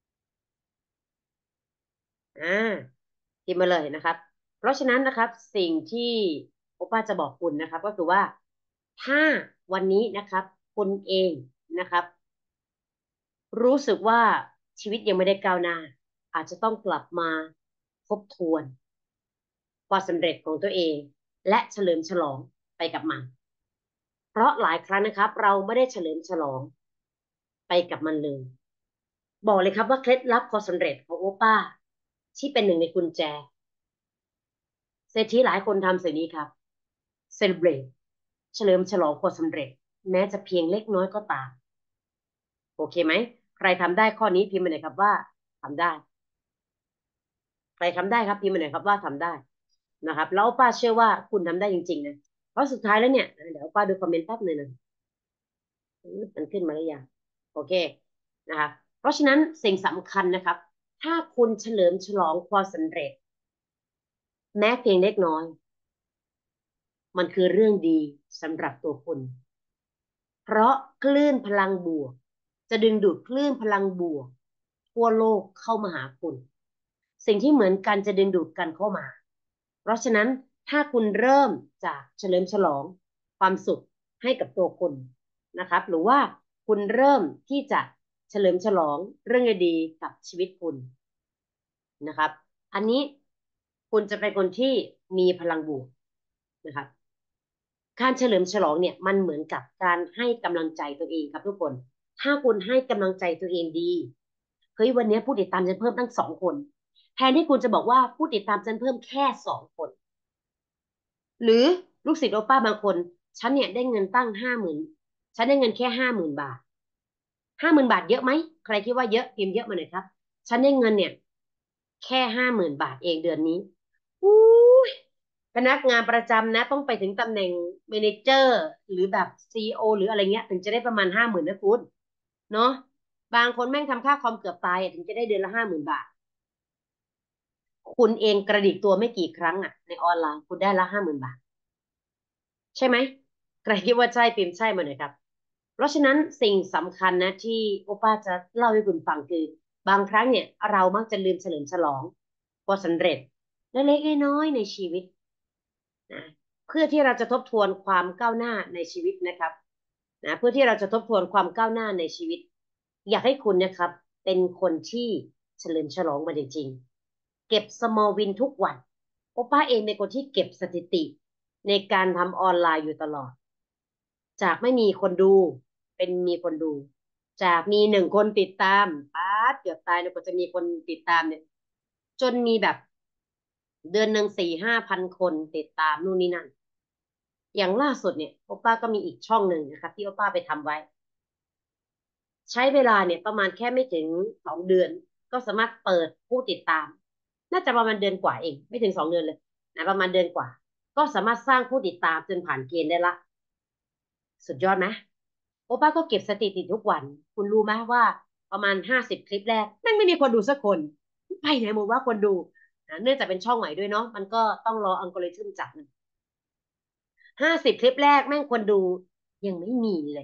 อ่าพิมพ์มาเลยนะครับเพราะฉะนั้นนะครับสิ่งที่โอป้าจะบอกคุณนะครับก็คือว่าถ้าวันนี้นะครับคุณเองนะครับรู้สึกว่าชีวิตยังไม่ได้ก้าวหน้าอาจจะต้องกลับมาทบทวนความสำเร็จของตัวเองและเฉลิมฉลองไปกับมันเพราะหลายครั้งนะครับเราไม่ได้เฉลิมฉลองไปกับมันเลยบอกเลยครับว่าเคล็ดลับความสำเร็จของโอป้าที่เป็นหนึ่งในกุญแจเศรษฐีหลายคนทำสิ่งนี้ครับ celebrate เฉลิมฉลองความสำเร็จแม้จะเพียงเล็กน้อยก็ตามโอเคไหมใครทำได้ข้อนี้พิมพ์มาหน่อยครับว่าทำได้ใครทำได้ครับพิมพ์มาหน่อยครับว่าทำได้นะครับแล้วป้าเชื่อว่าคุณทำได้จริงๆนะเพราะสุดท้ายแล้วเนี่ยเดี๋ยวป้าดูคอมเมนต์แป๊บหนึ่งนะมันขึ้นมาหรือยังโอเคนะครับเพราะฉะนั้นสิ่งสำคัญนะครับถ้าคุณเฉลิมฉลองความสำเร็จแม้เพียงเล็กน้อยมันคือเรื่องดีสำหรับตัวคุณ เพราะคลื่นพลังบวกจะดึงดูดคลื่นพลังบวกทั่วโลกเข้ามาหาคุณสิ่งที่เหมือนกันจะดึงดูดกันเข้ามาเพราะฉะนั้นถ้าคุณเริ่มจากเฉลิมฉลองความสุขให้กับตัวคุณนะครับหรือว่าคุณเริ่มที่จะเฉลิมฉลองเรื่องดีๆกับชีวิตคุณนะครับอันนี้คุณจะเป็นคนที่มีพลังบวกนะครับ การเฉลิมฉลองเนี่ยมันเหมือนกับการให้กำลังใจตัวเองครับทุกคนถ้าคุณให้กำลังใจตัวเองดีเฮ้ยวันนี้ผู้ติดตามฉันเพิ่มตั้งสองคนแทนที่คุณจะบอกว่าผู้ติดตามฉันเพิ่มแค่สองคนหรือลูกศิษย์โอป้าบางคนฉันเนี่ยได้เงินตั้งห้าหมื่นฉันได้เงินแค่ห้าหมื่นบาทห้าหมื่นบาทเยอะไหมใครคิดว่าเยอะพิมพ์เยอะมาหน่อยครับฉันได้เงินเนี่ยแค่ห้าหมื่นบาทเองเดือนนี้อู้ย พนักงานประจำนะต้องไปถึงตำแหน่งเมเนเจอร์หรือแบบซีอีโอหรืออะไรเงี้ยถึงจะได้ประมาณห้าหมื่นนะคุณเนาะบางคนแม่งทำค่าคอมเกือบตายอะถึงจะได้เดือนละห้าหมื่นบาทคุณเองกระดิกตัวไม่กี่ครั้งอ่ะในออนไลน์คุณได้ละห้าหมื่นบาทใช่ไหมใครคิดว่าใช่พิมพ์ใช่มาหน่อยครับเพราะฉะนั้นสิ่งสำคัญนะที่โอป้าจะเล่าให้คุณฟังคือบางครั้งเนี่ยเรามักจะลืมเฉลิมฉลองความสำเร็จเล็กๆน้อยๆในชีวิต นะเพื่อที่เราจะทบทวนความก้าวหน้าในชีวิตนะครับนะเพื่อที่เราจะทบทวนความก้าวหน้าในชีวิตอยากให้คุณนะครับเป็นคนที่เฉลิมฉลองมันจริงๆเก็บ small win ทุกวันโอป้าเองเป็นคนที่เก็บสถิติในการทำออนไลน์อยู่ตลอดจากไม่มีคนดูเป็นมีคนดูจากมีหนึ่งคนติดตามป๊าดเกือบตายเนี่ยกว่าจะมีคนติดตามเนี่ยจนมีแบบเดือนหนึ่งสี่ห้าพันคนติดตามนู่นนี่นั่น อย่างล่าสุดเนี่ยโอป้าก็มีอีกช่องหนึ่งนะครับที่โอป้าไปทำไว้ใช้เวลาเนี่ยประมาณแค่ไม่ถึงสองเดือนก็สามารถเปิดผู้ติดตามน่าจะประมาณเดือนกว่าเองไม่ถึงสองเดือนเลยนะประมาณเดือนกว่าก็สามารถสร้างผู้ติดตามจนผ่านเกณฑ์ได้ละสุดยอดไหมโอป้าก็เก็บสถิติทุกวันคุณรู้ไหมว่าประมาณห้าสิบคลิปแรกแม่งไม่มีคนดูสักคนไปไหนหมดว่าคนดูนะเนื่องจากเป็นช่องใหม่ด้วยเนาะมันก็ต้องรออัลกอริทึมจับห้าสิบคลิปแรกแม่งคนดูยังไม่มีเลย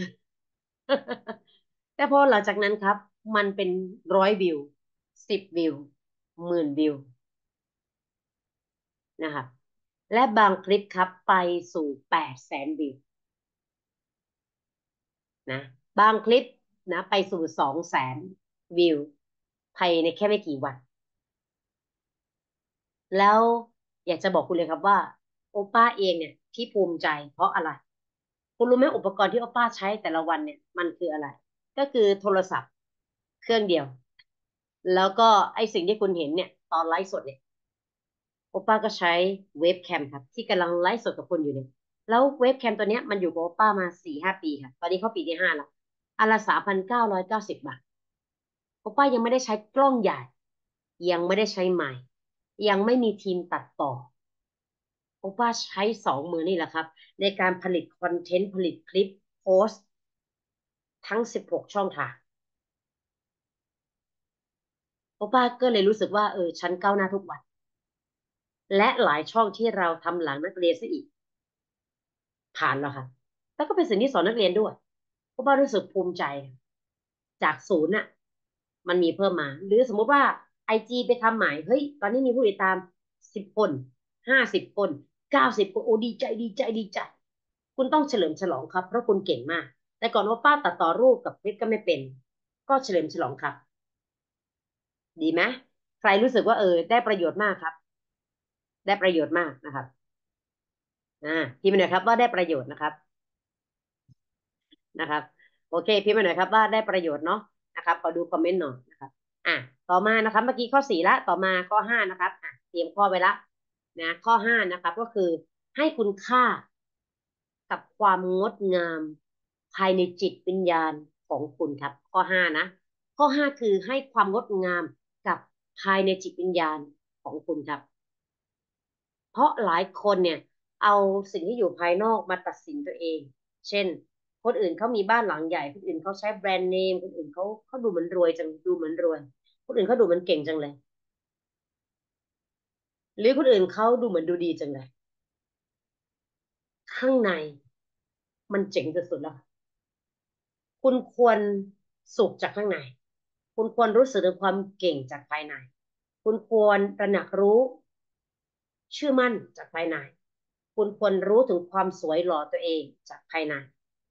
แต่พอหลังจากนั้นครับมันเป็นร้อยวิวสิบวิวหมื่นวิวนะครับและบางคลิปครับไปสู่แปดแสนวิวนะบางคลิปนะไปสู่สองแสนวิวภายในแค่ไม่กี่วันแล้วอยากจะบอกคุณเลยครับว่าโอป้าเองเนี่ยที่ภูมิใจเพราะอะไรคุณรู้ไหมอุปกรณ์ที่โอป้าใช้แต่ละวันเนี่ยมันคืออะไรก็คือโทรศัพท์เครื่องเดียวแล้วก็ไอสิ่งที่คุณเห็นเนี่ยตอนไลฟ์สดเนี่ยโอป้าก็ใช้เว็บแคมครับที่กำลังไลฟ์สดกับคุณอยู่เนี่ยแล้วเว็บแคมตัวเนี้ยมันอยู่กับโอป้ามาสี่ห้าปีค่ะตอนนี้เข้าปีที่ห้าแล้วอันละสามพันเก้าร้อยเก้าสิบบาทโอป้ายังไม่ได้ใช้กล้องใหญ่ยังไม่ได้ใช้ไมค์ยังไม่มีทีมตัดต่อ โอป้าใช้สองมือนี่แหละครับในการผลิตคอนเทนต์ผลิตคลิปโพสต์ทั้งสิบหกช่องทางโอป้าก็เลยรู้สึกว่าเออฉันก้าวหน้าทุกวันและหลายช่องที่เราทำหลังนักเรียนซะอีกผ่านแล้วค่ะแล้วก็เป็นสิ่งที่สอนนักเรียนด้วยโอป้ารู้สึกภูมิใจจากศูนย์น่ะมันมีเพิ่มมาหรือสมมุติว่าไอจีไปทำใหม่เฮ้ยตอนนี้มีผู้ติดตามสิบคนห้าสิบคนเก้าสิบคนโอ้ดีใจดีใจดีใจ คุณต้องเฉลิมฉลองครับเพราะคุณเก่งมากแต่ก่อนว่าป้าตัดต่อรูปกับคลิปก็ไม่เป็นก็เฉลิมฉลองครับดีไหมใครรู้สึกว่าเออได้ประโยชน์มากครับได้ประโยชน์มากนะครับอ่าพิมพ์มาหน่อยครับว่าได้ประโยชน์นะครับนะครับโอเคพิมพ์มาหน่อยครับว่าได้ประโยชน์เนาะนะครับขอดูคอมเมนต์หน่อยนะครับอ่ะต่อมานะครับเมื่อกี้ข้อสี่ละต่อมาข้อห้านะครับอ่ะเตรียมข้อไว้ละนะข้อห้านะครับก็คือให้คุณค่ากับความงดงามภายในจิตวิญญาณของคุณครับข้อห้านะข้อห้าคือให้ความงดงามกับภายในจิตวิญญาณของคุณครับเพราะหลายคนเนี่ยเอาสิ่งที่อยู่ภายนอกมาตัดสินตัวเองเช่นคนอื่นเขามีบ้านหลังใหญ่คนอื่นเขาใช้แบรนด์เนมคนอื่นเขาเขาดูเหมือนรวยจังดูเหมือนรวยคนอื่นเขาดูเหมือนเก่งจังเลยหรือคนอื่นเขาดูเหมือนดูดีจังเลยข้างในมันเจ๋งสุดๆแล้วค่ะ คุณควรสุขจากข้างใน คุณควรรู้สึกถึงความเก่งจากภายใน คุณควรตระหนักรู้เชื่อมั่นจากภายใน คุณควรรู้ถึงความสวยหล่อตัวเองจากภายใน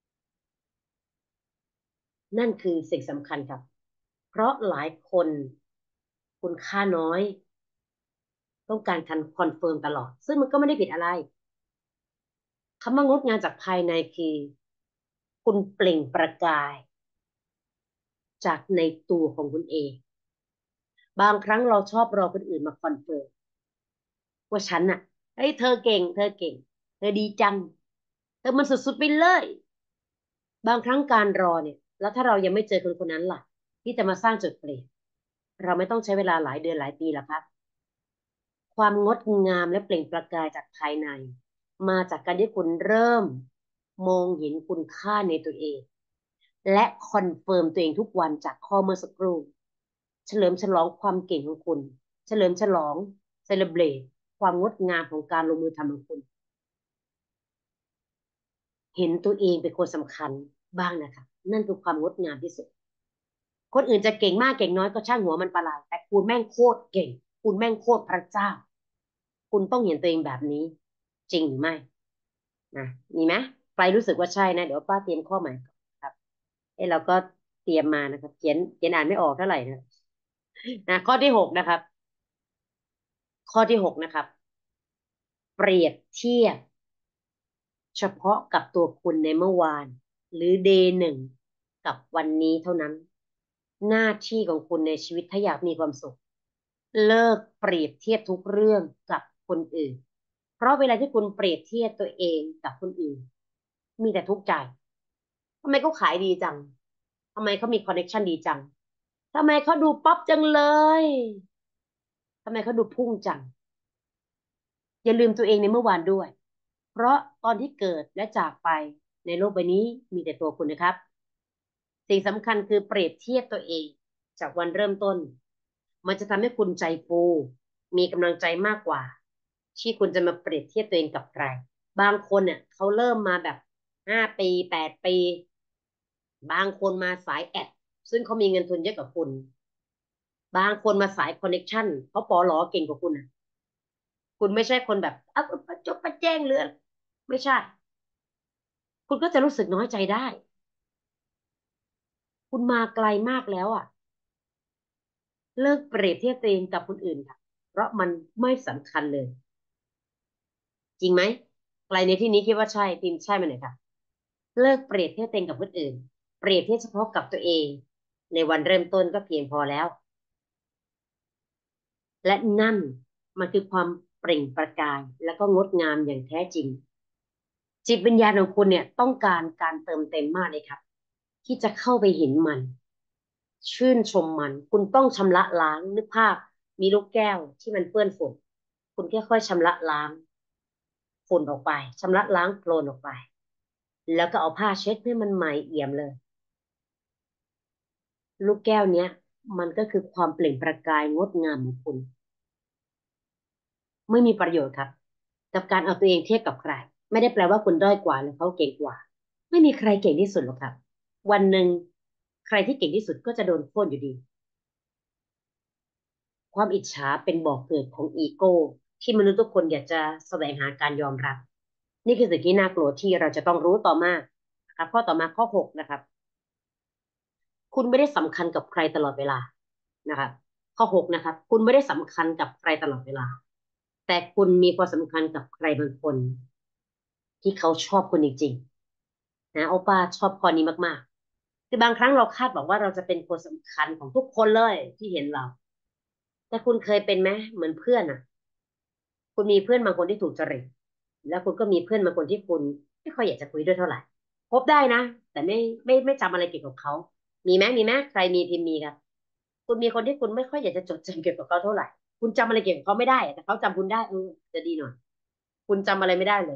นั่นคือสิ่งสำคัญครับ เพราะหลายคนคุณค่าน้อยต้องการการคอนเฟิร์มตลอด ซึ่งมันก็ไม่ได้ผิดอะไร คำว่างดงามจากภายในคือคุณเปล่งประกายจากในตัวของคุณเอง บางครั้งเราชอบรอคนอื่นมาคอนเฟิร์ม ว่าฉันน่ะเฮ้ยเธอเก่งเธอเก่งเธอดีจังเธอมันสุดๆไปเลยบางครั้งการรอเนี่ยแล้วถ้าเรายังไม่เจอคนคนนั้นล่ะที่จะมาสร้างจุดเปลี่ยนเราไม่ต้องใช้เวลาหลายเดือนหลายปีหรอกครับความงดงามและเปล่งประกายจากภายในมาจากการที่คุณเริ่มมองเห็นคุณค่าในตัวเองและคอนเฟิร์มตัวเองทุกวันจากข้อเมื่อสักครู่เฉลิมฉลองความเก่งของคุณเฉลิมฉลองเซเลบรตความงดงามของการลงมือทำของคุณ เห็นตัวเองเป็นคนสำคัญบ้างนะคะนั่นคือความงดงามที่สุดคนอื่นจะเก่งมากเก่งน้อยก็ช่างหัวมันประหลาดแต่คุณแม่งโคตรเก่งคุณแม่งโคตรพระเจ้าคุณต้องเห็นตัวเองแบบนี้จริงหรือไม่นะมีไหมใครรู้สึกว่าใช่นะเดี๋ยวป้าเตรียมข้อใหม่ก่อนครับเอ้เราก็เตรียมมานะครับเขียนเขียนอ่านไม่ออกเท่าไหร่นะนะข้อที่หกนะครับข้อที่หกนะครับเปรียบเทียบเฉพาะกับตัวคุณในเมื่อวานหรือเดย์หนึ่งกับวันนี้เท่านั้น หน้าที่ของคุณในชีวิตถ้าอยากมีความสุขเลิกเปรียบเทียบทุกเรื่องกับคนอื่นเพราะเวลาที่คุณเปรียบเทียบตัวเองกับคนอื่นมีแต่ทุกข์ใจทำไมเขาขายดีจังทำไมเขามีคอนเนคชันดีจังทำไมเขาดูป๊อปจังเลยทำไมเขาดูพุ่งจังอย่าลืมตัวเองในเมื่อวานด้วยเพราะตอนที่เกิดและจากไปในโลกใบนี้มีแต่ตัวคุณนะครับ สิ่งสำคัญคือเปรียบเทียบตัวเองจากวันเริ่มต้นมันจะทำให้คุณใจฟูมีกำลังใจมากกว่าที่คุณจะมาเปรียบเทียบตัวเองกับใครบางคนเนี่ยเขาเริ่มมาแบบห้าปีแปดปีบางคนมาสายแอดซึ่งเขามีเงินทุนเยอะกว่าคุณบางคนมาสายคอนเน็กชันเขาปอหลอเก่งกว่าคุณนะคุณไม่ใช่คนแบบเอ้าประจบประแจ้งเรือไม่ใช่คุณก็จะรู้สึกน้อยใจได้คุณมาไกลมากแล้วอ่ะ เลิกเปรียบเทียบตัวเองกับคนอื่นค่ะราะมันไม่สำคัญเลยจริงไหมใครในที่นี้คิดว่าใช่พิมพ์ใช่ไหมหน่อยค่ะเลิกเปรียบเทียบตัวเองกับคนอื่นเปรียบเทียบเฉพาะกับตัวเองในวันเริ่มต้นก็เพียงพอแล้วและนั่นมันคือความเปล่งประกายและก็งดงามอย่างแท้จริงจิตวิญญาณของคุณเนี่ยต้องการการเติมเต็มมากเลยครับที่จะเข้าไปเห็นมันชื่นชมมันคุณต้องชำระล้างนึกภาพมีลูกแก้วที่มันเปื้อนฝุ่นคุณค่อยๆชำระล้างฝุ่นออกไปชำระล้างโคลนออกไปแล้วก็เอาผ้าเช็ดให้มันใหม่เอี่ยมเลยลูกแก้วเนี้ยมันก็คือความเปล่งประกายงดงามของคุณไม่มีประโยชน์ครับกับการเอาตัวเองเทียบกับใครไม่ได้แปลว่าคุณด้อยกว่าหรือเขาเก่งกว่าไม่มีใครเก่งที่สุดหรอกครับวันหนึ่งใครที่เก่งที่สุดก็จะโดนโค่นอยู่ดี ความอิจฉาเป็นบ่อกเกิดของอีโก้ที่มนุษย์ทุกคนอยากจะแสวงหาการยอมรับนี่คือสิ่งที่น่ากลัวที่เราจะต้องรู้ต่อมานะครับข้อต่อมาข้อหกนะครับคุณไม่ได้สำคัญกับใครตลอดเวลานะครับข้อหกนะครับคุณไม่ได้สำคัญกับใครตลอดเวลาแต่คุณมีความสำคัญกับใครบางคนที่เขาชอบคุณจริงๆนะโอป้าชอบข้อนี้มากๆคือบางครั้งเราคาดหวังว่าเราจะเป็นคนสำคัญของทุกคนเลยที่เห็นเราแต่คุณเคยเป็นไหมเหมือนเพื่อนอ่ะ คุณมีเพื่อนบางคนที่ถูกจริตแล้วคุณก็มีเพื่อนบางคนที่คุณไม่ค่อยอยากจะคุยด้วยเท่าไหร่คบได้นะแต่ไม่ไม่ไม่จำอะไรเกี่ยวกับเขามีไหมมีไหมใครมีพิมพ์มีครับคุณมีคนที่คุณไม่ค่อยอยากจะจดจำเกี่ยวกับเขาเท่าไหร่คุณจำอะไรเกี่ยวกับเขาไม่ได้แต่เขาจำคุณได้เออจะดีหน่อยคุณจำอะไรไม่ได้เลย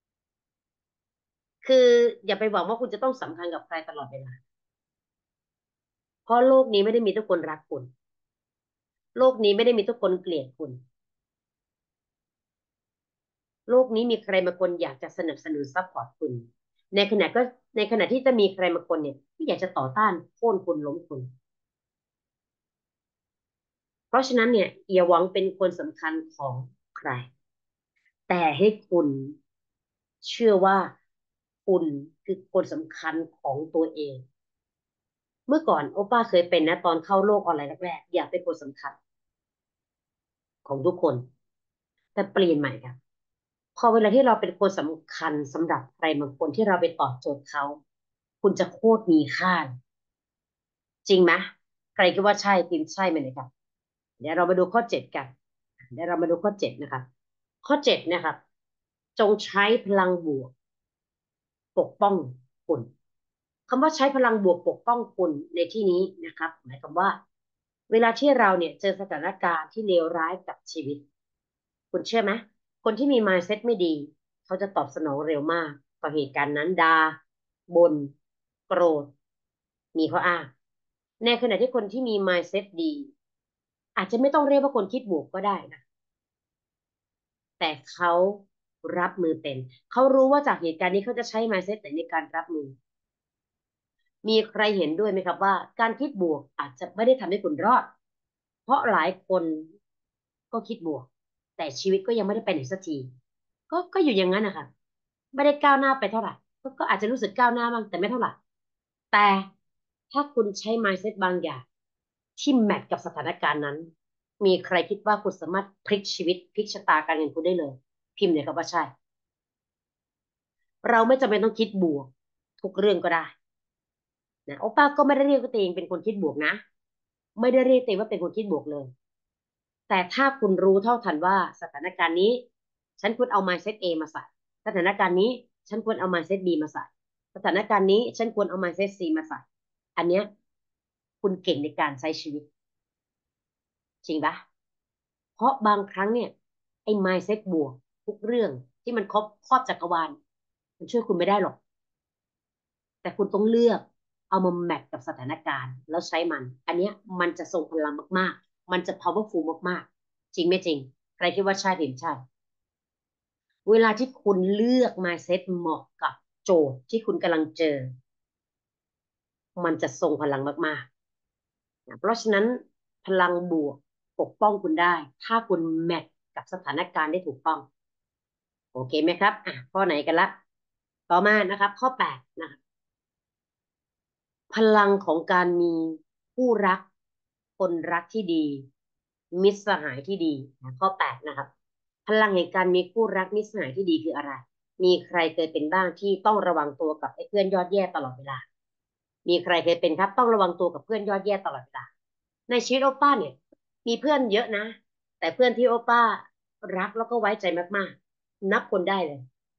คืออย่าไปหวังว่าคุณจะต้องสำคัญกับใครตลอดเวลาเพราะโลกนี้ไม่ได้มีทุกคนรักคุณโลกนี้ไม่ได้มีทุกคนเกลียดคุณ โลกนี้มีใครบางคนอยากจะสนับสนุนซัพพอร์ตคุณในขณะก็ในขณะที่จะมีใครบางคนเนี่ยที่อยากจะต่อต้านโค่นคุณล้มคุณเพราะฉะนั้นเนี่ยอย่าหวังเป็นคนสำคัญของใครแต่ให้คุณเชื่อว่าคุณคือคนสำคัญของตัวเองเมื่อก่อนโอป้าเคยเป็นนะตอนเข้าโลกออนไลน์แรกๆอยากเป็นคนสำคัญของทุกคนแต่เปลี่ยนใหม่ค่ะพอเวลาที่เราเป็นคนสำคัญสำหรับใครบางคนที่เราไปตอบโจทย์เขาคุณจะโคตรมีค่า จริงไหมใครคิดว่าใช่พิมพ์ใช่ไหมเลยครับเดี๋ยวเรามาดูข้อเจ็ดกันเดี๋ยวเรามาดูข้อเจ็ดนะครับข้อเจ็ดนะครับจงใช้พลังบวกปกป้องคุณคำว่าใช้พลังบวกปกป้องคุณในที่นี้นะครับหมายความว่าเวลาที่เราเนี่ยเจอสถานการณ์ที่เลวร้ายกับชีวิตคุณเชื่อไหมคนที่มี มายด์เซ็ต ไม่ดีเขาจะตอบสนองเร็วมากต่อเหตุการณ์นั้นด่าบ่นโกรธมีข้ออ้างในขณะที่คนที่มี มายด์เซ็ต ดีอาจจะไม่ต้องเรียกว่าคนคิดบวกก็ได้นะแต่เขารับมือเป็นเขารู้ว่าจากเหตุการณ์นี้เขาจะใช้ มายด์เซ็ต ไหนในการรับมือ มีใครเห็นด้วยไหมครับว่าการคิดบวกอาจจะไม่ได้ทำให้คุณรอดเพราะหลายคนก็คิดบวกแต่ชีวิตก็ยังไม่ได้ไปไหนสักทีก็ก็อยู่อย่างนั้นนะคะไม่ได้ก้าวหน้าไปเท่าไหร่ก็ก็อาจจะรู้สึกก้าวหน้าบ้างแต่ไม่เท่าไหร่แต่ถ้าคุณใช้ มายด์เซ็ต บางอย่างที่แมทกับสถานการณ์นั้นมีใครคิดว่าคุณสามารถพลิกชีวิตพลิกชะตาการเงินคุณได้เลยพิมพ์เลยครับว่าใช่เราไม่จำเป็นต้องคิดบวกทุกเรื่องก็ได้ นะโอป้าก็ไม่ได้เรียกว่าตัวเองเป็นคนคิดบวกนะไม่ได้เรียกตัวเองว่าเป็นคนคิดบวกเลยแต่ถ้าคุณรู้เท่าทันว่าสถานการณ์นี้ฉันควรเอา มายด์เซ็ต เอ มาใส่สถานการณ์นี้ฉันควรเอา มายด์เซ็ต บี มาใส่สถานการณ์นี้ฉันควรเอา มายด์เซ็ต ซี มาใส่อันเนี้ยคุณเก่งในการใช้ชีวิตจริงปะเพราะบางครั้งเนี่ยไอ้ มายด์เซ็ต บวกทุกเรื่องที่มันครอบครอบจักรวาลมันช่วยคุณไม่ได้หรอก แต่คุณต้องเลือกเอามาแมทกับสถานการณ์แล้วใช้มันอันเนี้ยมันจะทรงพลังมากๆมันจะ พาวเวอร์ฟูล มากๆจริงไม่จริงใครคิดว่าใช่หรือใช่เวลาที่คุณเลือก มายด์เซ็ต เหมาะกับโจทย์ที่คุณกำลังเจอมันจะทรงพลังมากๆนะเพราะฉะนั้นพลังบวกปกป้องคุณได้ถ้าคุณแมทกับสถานการณ์ได้ถูกต้องโอเคไหมครับอ่ะข้อไหนกันละต่อมานะครับข้อแปดนะครับ พลังของการมีคู่รักคนรักที่ดีมิตรสหายที่ดีนะข้อแปดนะครับพลังแห่งการมีคู่รักมิตรสหายที่ดีคืออะไรมีใครเคยเป็นบ้างที่ต้องระวังตัวกับไอ้เพื่อนยอดแย่ตลอดเวลามีใครเคยเป็นครับต้องระวังตัวกับเพื่อนยอดแย่ตลอดเวลาในชีวิตโอป้าเนี่ยมีเพื่อนเยอะนะแต่เพื่อนที่โอป้ารักแล้วก็ไว้ใจมากๆนับคนได้เลย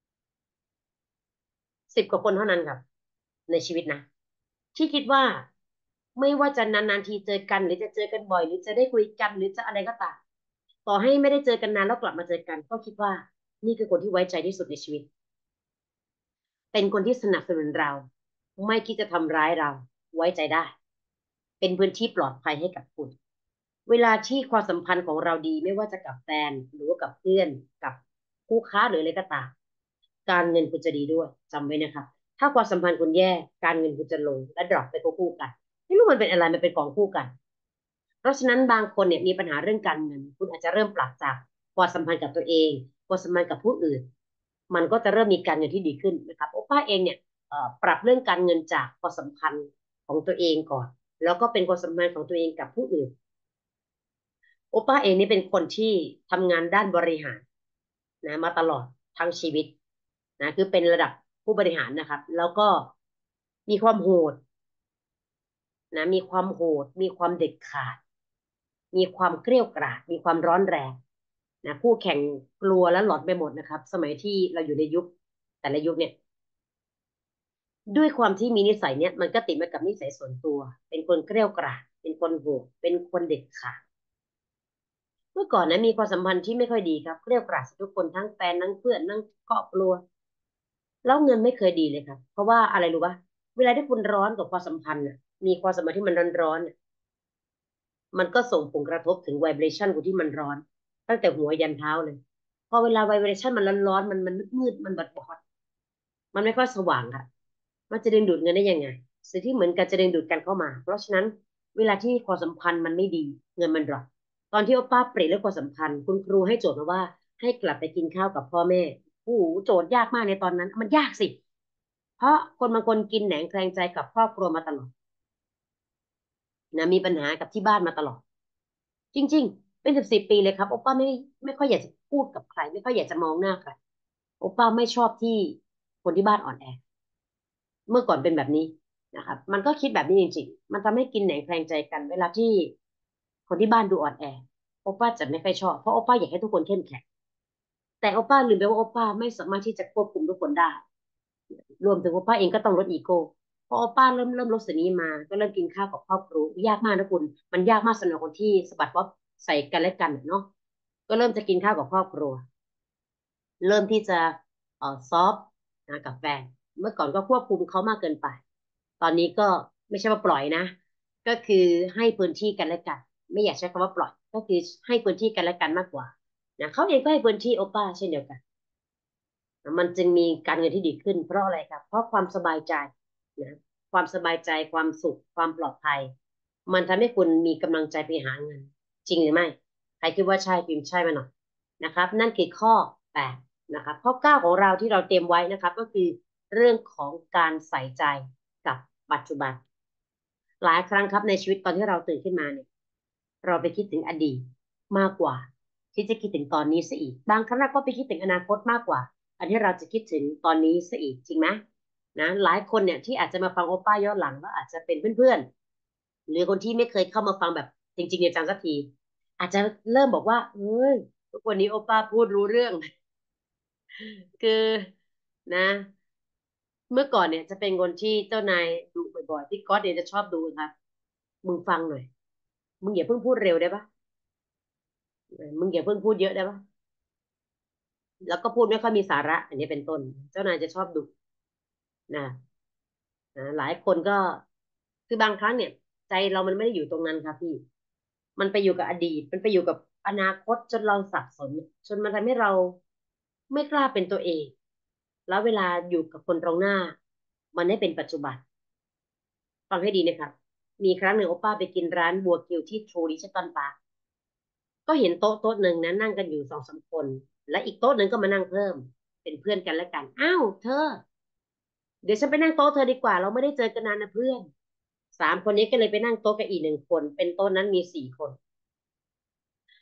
สิบกว่าคนเท่านั้นครับในชีวิตนะที่คิดว่าไม่ว่าจะนานๆทีเจอกันหรือจะเจอกันบ่อยหรือจะได้คุยกันหรือจะอะไรก็ตามต่อให้ไม่ได้เจอกันนานแล้วกลับมาเจอกันก็คิดว่านี่คือคนที่ไว้ใจที่สุดในชีวิตเป็นคนที่สนับสนุนเราไม่คิดจะทำร้ายเราไว้ใจได้เป็นพื้นที่ปลอดภัยให้กับคุณเวลาที่ความสัมพันธ์ของเราดีไม่ว่าจะกับแฟนหรือว่ากับเพื่อนกับคู่ค้าหรืออะไรก็ตามการเงินคุณจะดีด้วยจำไว้นะครับถ้าความสัมพันธ์คุณแย่การเงินคุณจะลงและดรอปไปคู่กันไม่รู้มันเป็นอะไรมันเป็นกองคู่กัน เพราะฉะนั้นบางคนเนี่ยมีปัญหาเรื่องการเงินคุณอาจจะเริ่มปรับจากความสัมพันธ์กับตัวเองความสัมพันธ์กับผู้อื่นมันก็จะเริ่มมีการเงินที่ดีขึ้นนะครับโอป้าเองเนี่ยเอ่อปรับเรื่องการเงินจากความสัมพันธ์ของตัวเองก่อนแล้วก็เป็นความสัมพันธ์ของตัวเองกับผู้อื่นโอป้าเองนี่เป็นคนที่ทำงานด้านบริหารนะมาตลอดทั้งชีวิตนะคือเป็นระดับผู้บริหารนะครับแล้วก็มีความโหดนะมีความโหดมีความเด็ดขาด มีความเกรี้ยวกราดมีความร้อนแรงนะคู่แข่งกลัวและหลอนไปหมดนะครับสมัยที่เราอยู่ในยุคแต่ละยุคเนี่ยด้วยความที่มีนิสัยเนี่ยมันก็ติดมากับนิสัยส่วนตัวเป็นคนเกรี้ยวกราดเป็นคนโหดเป็นคนเด็ดขาดเมื่อก่อนนะมีความสัมพันธ์ที่ไม่ค่อยดีครับเกรี้ยวกราดทุกคนทั้งแฟนทั้งเพื่อนทั้งครอบครัวแล้วเงินไม่เคยดีเลยครับเพราะว่าอะไรรู้ป่ะเวลาที่คุณร้อนกับความสัมพันธ์น่ะมีความสัมพันธ์ที่มันร้อนๆ มันก็ส่งผลกระทบถึงไวเบรชันกูที่มันร้อนตั้งแต่หัวยันเท้าเลยพอเวลาไวเบรชันมันร้อนๆมันมันมืดๆมันบอดบอดมันไม่ค่อยสว่างค่ะมันจะดึงดูดเงินได้ยังไงสิ่งที่เหมือนกันจะดึงดูดกันเข้ามาเพราะฉะนั้นเวลาที่ความสัมพันธ์มันไม่ดีเงินมันดรอปตอนที่โอป้าเปลี่ยนเรื่องความสัมพันธ์คุณครูให้โจทย์มาว่าให้กลับไปกินข้าวกับพ่อแม่โอ้โหโจทย์ยากมากในตอนนั้นมันยากสิเพราะคนบางคนกินแหนงแคลงใจกับครอบครัวมาตลอดนะมีปัญหากับที่บ้านมาตลอด จริงๆเป็นสิบสิบปีเลยครับโอป้าไม่ไม่ค่อยอยากจะพูดกับใครไม่ค่อยอยากจะมองหน้าใครโอป้าไม่ชอบที่คนที่บ้านอ่อนแอเมื่อก่อนเป็นแบบนี้นะครับมันก็คิดแบบนี้จริงๆมันทำให้กินแหนงแคลงใจกันเวลาที่คนที่บ้านดูอ่อนแอโอป้าจะไม่ค่อยชอบเพราะโอป้าอยากให้ทุกคนเข้มแข็งแต่โอป้าลืมไปว่าโอป้าไม่สามารถที่จะควบคุมทุกคนได้รวมถึงโอป้าเองก็ต้องลดอีโก้พอโอป้าเริ่มเริ่มลดสิ่งนี้มาก็เริ่มกินข้าวกับครอบครัวยากมากนะคุณมันยากมากสำหรับคนที่สะบัดว่าใส่กันและกันอะเนาะ ก็เริ่มจะกินข้าวกับครอบครัวเริ่มที่จะเอ่อซอฟต์นะกับแฟนเมื่อก่อนก็ควบคุมเขามากเกินไปตอนนี้ก็ไม่ใช่ว่าปล่อยนะก็คือให้พื้นที่กันและกันไม่อยากใช้คำว่าปล่อยก็คือให้พื้นที่กันและกันมากกว่านะเขาเองก็ให้พื้นที่โอป้าเช่นเดียวกันมันจึงมีการเงินที่ดีขึ้นเพราะอะไรครับเพราะความสบายใจนะความสบายใจความสุขความปลอดภัยมันทำให้คุณมีกำลังใจไปหาเงินจริงหรือไม่ใครคิดว่าใช่พิมพ์ใช่มาหน่อย นะครับนั่นคือข้อแปดนะครับข้อเก้าของเราที่เราเตรียมไว้นะครับก็คือเรื่องของการใส่ใจกับปัจจุบันหลายครั้งครับในชีวิตตอนที่เราตื่นขึ้นมาเนี่ยเราไปคิดถึงอดีตมากกว่าที่จะคิดถึงตอนนี้ซะอีกบางครั้งเราก็ไปคิดถึงอนาคตมากกว่าอันที่เราจะคิดถึงตอนนี้ซะอีกจริงไหมนะหลายคนเนี่ยที่อาจจะมาฟังโอป้าย้อนหลังแล้วอาจจะเป็นเพื่อนๆหรือคนที่ไม่เคยเข้ามาฟังแบบจริงๆในจังสักทีอาจจะเริ่มบอกว่าเอ้ย ทุกวันนี้โอป้าพูดรู้เรื่องคือนะเมื่อก่อนเนี่ยจะเป็นคนที่เจ้านายดุบ่อยๆที่ก๊อตเนี่ยจะชอบดูครับมึงฟังหน่อยมึงอย่าเพิ่งพูดเร็วได้ปะเออมึงอย่าเพิ่งพูดเยอะได้ปะแล้วก็พูดไม่ค่อยมีสาระอันนี้เป็นต้นเจ้านายจะชอบดุนะนะหลายคนก็คือบางครั้งเนี่ยใจเรามันไม่ได้อยู่ตรงนั้นครับพี่มันไปอยู่กับอดีตมันไปอยู่กับอนาคตจนเราสับสนจนมันทำให้เราไม่กล้าเป็นตัวเอง แล้วเวลาอยู่กับคนตรงหน้ามันไม่เป็นปัจจุบันฟังให้ดีนะครับมีครั้งหนึ่งโอป้าไปกินร้านบัวกิวที่ทรูดิจิตอลปาร์คก็เห็นโต๊ะโต๊ะหนึ่งนะนั่งกันอยู่สองสามคนและอีกโต๊ะหนึ่งก็มานั่งเพิ่มเป็นเพื่อนกันและกันอ้าวเธอเดี๋ยวฉันไปนั่งโต๊ะเธอดีกว่าเราไม่ได้เจอกันนานนะเพื่อนสามคนนี้ก็เลยไปนั่งโต๊ะกับอีกหนึ่งคนเป็นโต๊ะนั้นมีสี่คน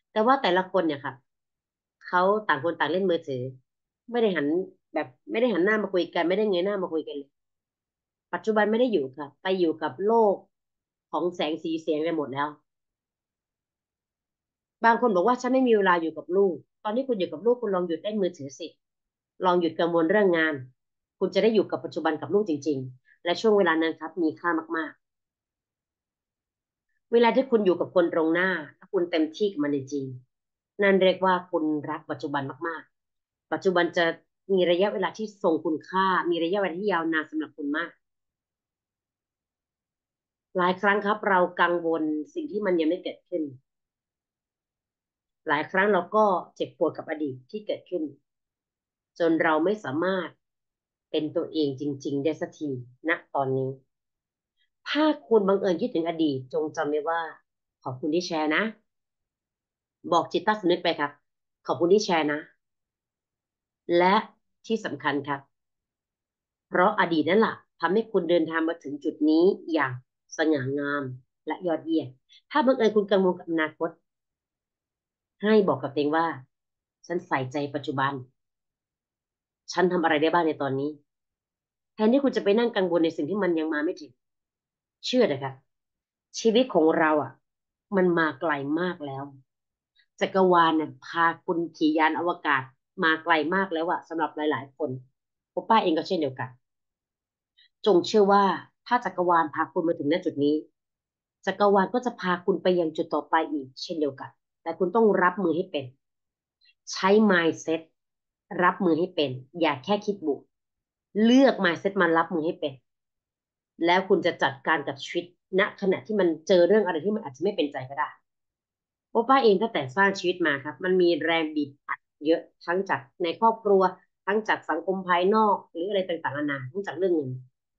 แต่ว่าแต่ละคนเนี่ยครับเขาต่างคนต่างเล่นมือถือไม่ได้หันแบบไม่ได้หันหน้ามาคุยกันไม่ได้เงยหน้ามาคุยกันเลยปัจจุบันไม่ได้อยู่ค่ะไปอยู่กับโลกของแสงสีเสียงไปหมดแล้วบางคนบอกว่าฉันไม่มีเวลาอยู่กับลูกตอนนี้คุณอยู่กับลูกคุณลองหยุดเล่นมือถือสิลองหยุดกังวลเรื่องงานคุณจะได้อยู่กับปัจจุบันกับลูกจริงๆและช่วงเวลานั้นครับมีค่ามากๆเวลาที่คุณอยู่กับคนตรงหน้าถ้าคุณเต็มที่กับมันจริงๆนั่นเรียกว่าคุณรักปัจจุบันมากๆปัจจุบันจะมีระยะเวลาที่ทรงคุณค่ามีระยะเวลาที่ยาวนานสำหรับคุณมาก หลายครั้งครับเรากังวลสิ่งที่มันยังไม่เกิดขึ้นหลายครั้งเราก็เจ็บปวดกับอดีตที่เกิดขึ้นจนเราไม่สามารถเป็นตัวเองจริงๆได้สักทีณตอนนี้ถ้าคุณบังเอิญคิดถึงอดีตจงจำไว้ว่าขอบคุณที่แชร์นะบอกจิตใต้สำนึกไปครับขอบคุณที่แชร์นะและที่สำคัญครับเพราะอดีตนั่นแหละทำให้คุณเดินทางมาถึงจุดนี้อย่างสง่างามและยอดเยี่ยมถ้าบังเอิญคุณกังวลกับอนาคต ให้บอกกับตัวเองว่าฉันใส่ใจปัจจุบันฉันทำอะไรได้บ้างในตอนนี้แทนที่คุณจะไปนั่งกังวลในสิ่งที่มันยังมาไม่ถึงเชื่อเลยครับชีวิตของเราอ่ะมันมาไกลมากแล้วจักรวาลเนี่ยพาคุณขี่ยานอวกาศมาไกลมากแล้วอะสำหรับหลายๆคนโอป้าเองก็เช่นเดียวกันจงเชื่อว่าถ้าจักรวาลพาคุณมาถึงณจุดนี้จักรวาลก็จะพาคุณไปยังจุดต่อไปอีกเช่นเดียวกันแต่คุณต้องรับมือให้เป็น ใช้ mindset รับมือให้เป็นอย่าแค่คิดบวกเลือก mindset มารับมือให้เป็นแล้วคุณจะจัดการกับชีวิตณขณะที่มันเจอเรื่องอะไรที่มันอาจจะไม่เป็นใจก็ได้โอป้าเองตั้งแต่สร้างชีวิตมาครับมันมีแรงบีบอัดเยอะทั้งจากในครอบครัวทั้งจากสังคมภายนอกหรืออะไรต่างๆนานาทั้งจากเรื่องเงิน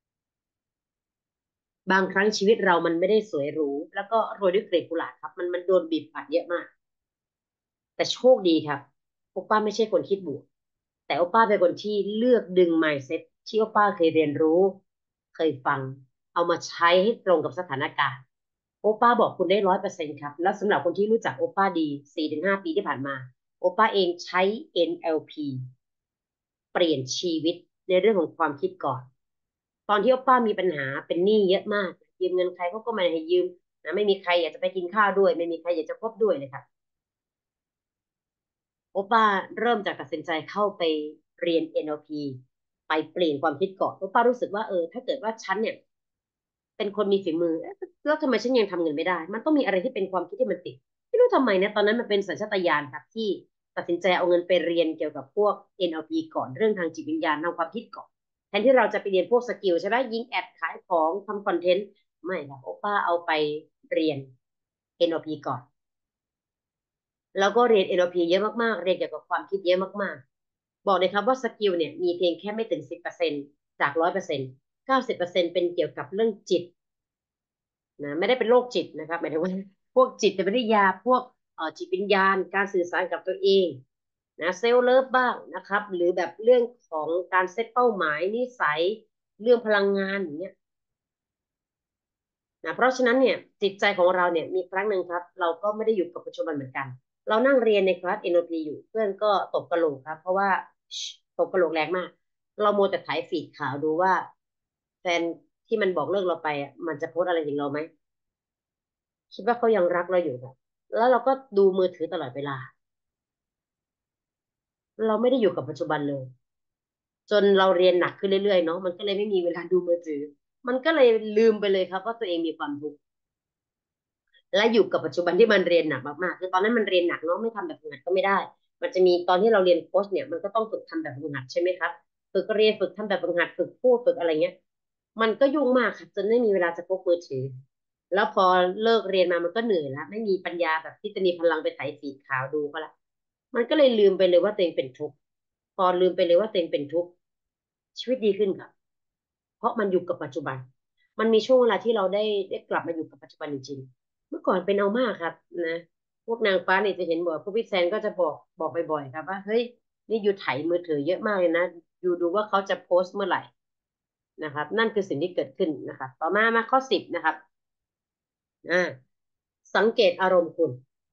บางครั้งชีวิตเรามันไม่ได้สวยหรูแล้วก็โรยด้วยกลีบกุหลาบครับมันมันโดนบีบอัดเยอะมาก แต่โชคดีครับโอป้าไม่ใช่คนคิดบวกแต่โอป้าเป็นคนที่เลือกดึง mindset ที่โอป้าเคยเรียนรู้เคยฟังเอามาใช้ให้ตรงกับสถานการณ์โอป้าบอกคุณได้ร้อยเปอร์เซ็นต์ครับแล้วสำหรับคนที่รู้จักโอป้าดีสี่ถึงห้าปีที่ผ่านมาโอป้าเองใช้ เอ็น แอล พี เปลี่ยนชีวิตในเรื่องของความคิดก่อนตอนที่โอป้ามีปัญหาเป็นหนี้เยอะมากยืมเงินใครเขาก็ไม่ให้ยืมนะไม่มีใครอยากจะไปกินข้าวด้วยไม่มีใครอยากจะคบด้วยเลยครับ โอป้าเริ่มจากตัดสินใจเข้าไปเรียน เอ็น แอล พี ไปเปลี่ยนความคิดก่อนโอป้ารู้สึกว่าเออถ้าเกิดว่าฉันเนี่ยเป็นคนมีฝีมือเอ๊ะแล้วทำไมฉันยังทำเงินไม่ได้มันต้องมีอะไรที่เป็นความคิดที่มันติดไม่รู้ทำไมเนี่ยตอนนั้นมันเป็นสัญชาตญาณครับที่ตัดสินใจเอาเงินไปเรียนเกี่ยวกับพวก เอ็น แอล พี ก่อนเรื่องทางจิตวิญญาณทางความคิดก่อนแทนที่เราจะไปเรียนพวกสกิลใช่ไหมยิงแอดขายของทำคอนเทนต์ไม่ครับโอป้าเอาไปเรียน เอ็น แอล พี ก่อน แล้วก็เรียน เอ็น แอล พี เยอะมากๆเรียนเกี่ยวกับความคิดเยอะมากๆบอกเลยครับว่าสกิลเนี่ยมีเพียงแค่ไม่ถึงสิบเปอร์เซ็นต์จากร้อยเปอร์เซ็นต์เก้าสิบเปอร์เซ็นต์เป็นเกี่ยวกับเรื่องจิตนะไม่ได้เป็นโรคจิตนะครับหมายถึงว่าพวกจิตวิทยาพวกเอ่อจิตวิญญาณการสื่อสารกับตัวเองนะเซลล์เลิฟบ้างนะครับหรือแบบเรื่องของการเซตเป้าหมายนิสัยเรื่องพลังงานอย่างเงี้ย นะเพราะฉะนั้นเนี่ยจิตใจของเราเนี่ยมีครั้งหนึ่งครับเราก็ไม่ได้อยู่กับปัจจุบันเหมือนกันเรานั่งเรียนในคลาส เอ็น แอล พี อลพีอยู่เพื่อนก็ตบกระโหลกครับเพราะว่าตบกระโหลกแรงมากเราโมวแต่ถ่ายฟีดข่าวดูว่าแฟนที่มันบอกเลิกเราไปอ่ะมันจะโพสต์อะไรถึงเราไหมคิดว่าเขายังรักเราอยู่ครับแล้วเราก็ดูมือถือตลอดเวลาเราไม่ได้อยู่กับปัจจุบันเลยจนเราเรียนหนักขึ้นเรื่อยๆเนาะมันก็เลยไม่มีเวลาดูมือถือมันก็เลยลืมไปเลยครับว่าตัวเองมีความทุกข์ และอยู่กับปัจจุบันที่มันเรียนหนักมากๆคือตอนนั้นมันเรียนหนักเนาะไม่ทำแบบฝึกหัดก็ไม่ได้มันจะมีตอนที่เราเรียนโค้ชเนี่ยมันก็ต้องฝึกทำแบบฝึกหัดใช่ไหมครับฝึกเรียนฝึกทำแบบฝึกหัดฝึกพูดฝึกอะไรเงี้ยมันก็ยุ่งมากค่ะจนไม่มีเวลาจะพกมือถือแล้วพอเลิกเรียนมามันก็เหนื่อยแล้วไม่มีปัญญาแบบที่จะมีพลังไปไถฟีดข่าวดูก็ละมันก็เลยลืมไปเลยว่าตัวเองเป็นทุกข์พอลืมไปเลยว่าตัวเองเป็นทุกข์ชีวิตดีขึ้นค่ะเพราะมันอยู่กับปัจจุบันมันมีช่วงเวลาที่เราได้ได้กลับมาอยู่กับปัจจุบันจริงๆ เมื่อก่อนเป็นเอามากครับนะพวกนางฟ้าเนี่ยจะเห็นบ่อยพวกพี่แซนก็จะบอกบอกบ่อยๆครับว่าเฮ้ยนี่อยู่ไถมือถือเยอะมากเลยนะอยู่ดูว่าเขาจะโพสต์เมื่อไหร่นะครับนั่นคือสิ่งที่เกิดขึ้นนะครับต่อมามาข้อสิบนะครับอ่าสังเกตอารมณ์คุณ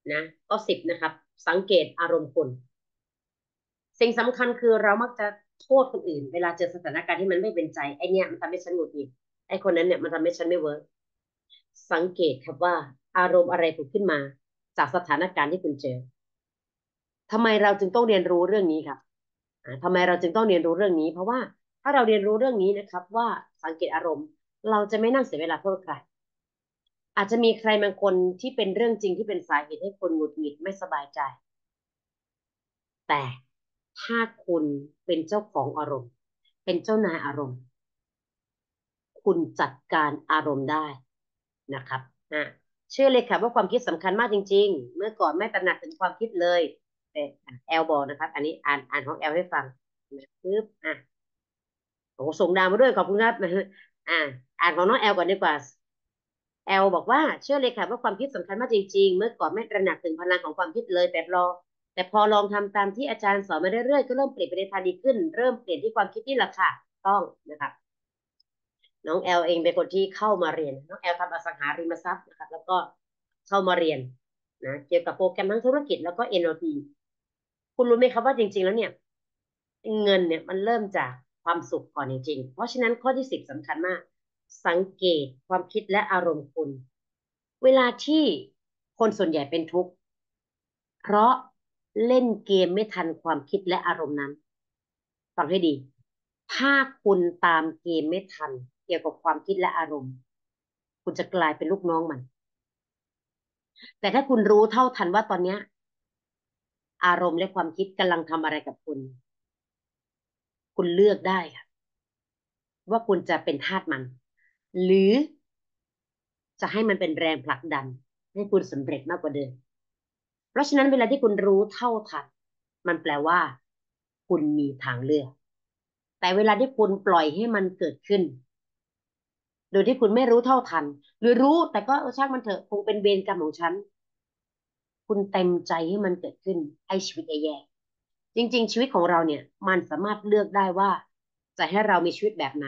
นะก็สิบนะครับสังเกตอารมณ์คนสิ่งสำคัญคือเรามักจะโทษคนอื่นเวลาเจอสถานการณ์ที่มันไม่เป็นใจไอเนี่ยมันทำให้ฉันหงุดหงิดไอคนนั้นเนี่ยมันทำให้ฉันไม่เวิร์กสังเกตครับว่าอารมณ์อะไรผุดขึ้นมาจากสถานการณ์ที่คุณเจอทำไมเราจึงต้องเรียนรู้เรื่องนี้ครับอ่าทำไมเราจึงต้องเรียนรู้เรื่องนี้เพราะว่าถ้าเราเรียนรู้เรื่องนี้นะครับว่าสังเกตอารมณ์เราจะไม่นั่งเสียเวลาโทษใครอาจจะมีใครบางคนที่เป็นเรื่องจริงที่เป็นสาเหตุให้คนหงุดหงิดไม่สบายใจแต่ถ้าคุณเป็นเจ้าของอารมณ์เป็นเจ้านายอารมณ์คุณจัดการอารมณ์ได้นะครับอ่ะเชื่อเลยค่ะว่าความคิดสำคัญมากจริงๆเมื่อก่อนไม่ตระหนักถึงความคิดเลยแต่แอลบอกนะครับอันนี้อ่านอ่านของแอลให้ฟังนะปึ๊บอ่ะ โอ้ส่งดาวมาด้วยขอบคุณครับอ่าอ่านของน้องแอลก่อนดีกว่าแอลบอกว่าเชื่อเลยค่ะว่าความคิดสำคัญมากจริงๆเมื่อก่อนไม่ตระหนักถึงพลังของความคิดเลยแต่รอแต่พอลองทำตามที่อาจารย์สอนมาเรื่อยๆก็เริ่มเปลี่ยนไปในทางดีขึ้นเริ่มเปลี่ยนที่ความคิดนี่แหละค่ะต้องนะครับน้องแอลเองเป็นคนที่เข้ามาเรียนน้องแอลทำอสังหาริมทรัพย์นะครับแล้วก็เข้ามาเรียนนะเกี่ยวกับโปรแกรมทั้งธุรกิจแล้วก็ เอ็น แอล พี คุณรู้ไหมครับว่าจริงๆแล้วเนี่ยเงินเนี่ยมันเริ่มจากความสุขก่อนจริงๆเพราะฉะนั้นข้อที่สิบสำคัญมากสังเกตความคิดและอารมณ์คุณเวลาที่คนส่วนใหญ่เป็นทุกข์เพราะเล่นเกมไม่ทันความคิดและอารมณ์นั้นฟังให้ดีถ้าคุณตามเกมไม่ทันเกี่ยวกับความคิดและอารมณ์คุณจะกลายเป็นลูกน้องมันแต่ถ้าคุณรู้เท่าทันว่าตอนเนี้ยอารมณ์และความคิดกำลังทำอะไรกับคุณคุณเลือกได้ค่ะ ว่าคุณจะเป็นทาสมันหรือจะให้มันเป็นแรงผลักดันให้คุณสำเร็จมากกว่าเดิมเพราะฉะนั้นเวลาที่คุณรู้เท่าทันมันแปลว่าคุณมีทางเลือกแต่เวลาที่คุณปล่อยให้มันเกิดขึ้นโดยที่คุณไม่รู้เท่าทันหรือรู้แต่ก็เออช่างมันเถอะคงเป็นเวรกรรมของฉันคุณเต็มใจให้มันเกิดขึ้นไอ้ชีวิตแย่ๆจริงๆชีวิตของเราเนี่ยมันสามารถเลือกได้ว่าจะให้เรามีชีวิตแบบไหน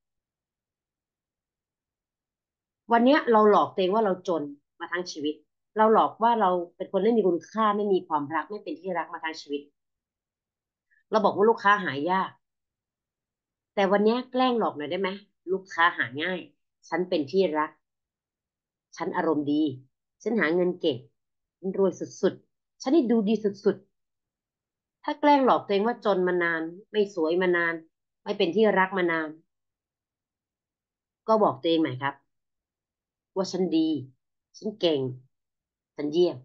วันเนี้ยเราหลอกตัวเองว่าเราจนมาทั้งชีวิตเราหลอกว่าเราเป็นคนไม่มีคุณค่าไม่มีความรักไม่เป็นที่รักมาทั้งชีวิตเราบอกว่าลูกค้าหายากแต่วันเนี้ยแกล้งหลอกหน่อยได้ไหมลูกค้าหาง่ายฉันเป็นที่รักฉันอารมณ์ดีฉันหาเงินเก่งฉันรวยสุดๆฉันนี่ดูดีสุดๆถ้าแกล้งหลอกตัวเองว่าจนมานานไม่สวยมานานไม่เป็นที่รักมานานก็บอกตัวเองใหม่ครับว่าฉันดีฉันเก่งฉันเยี่ยม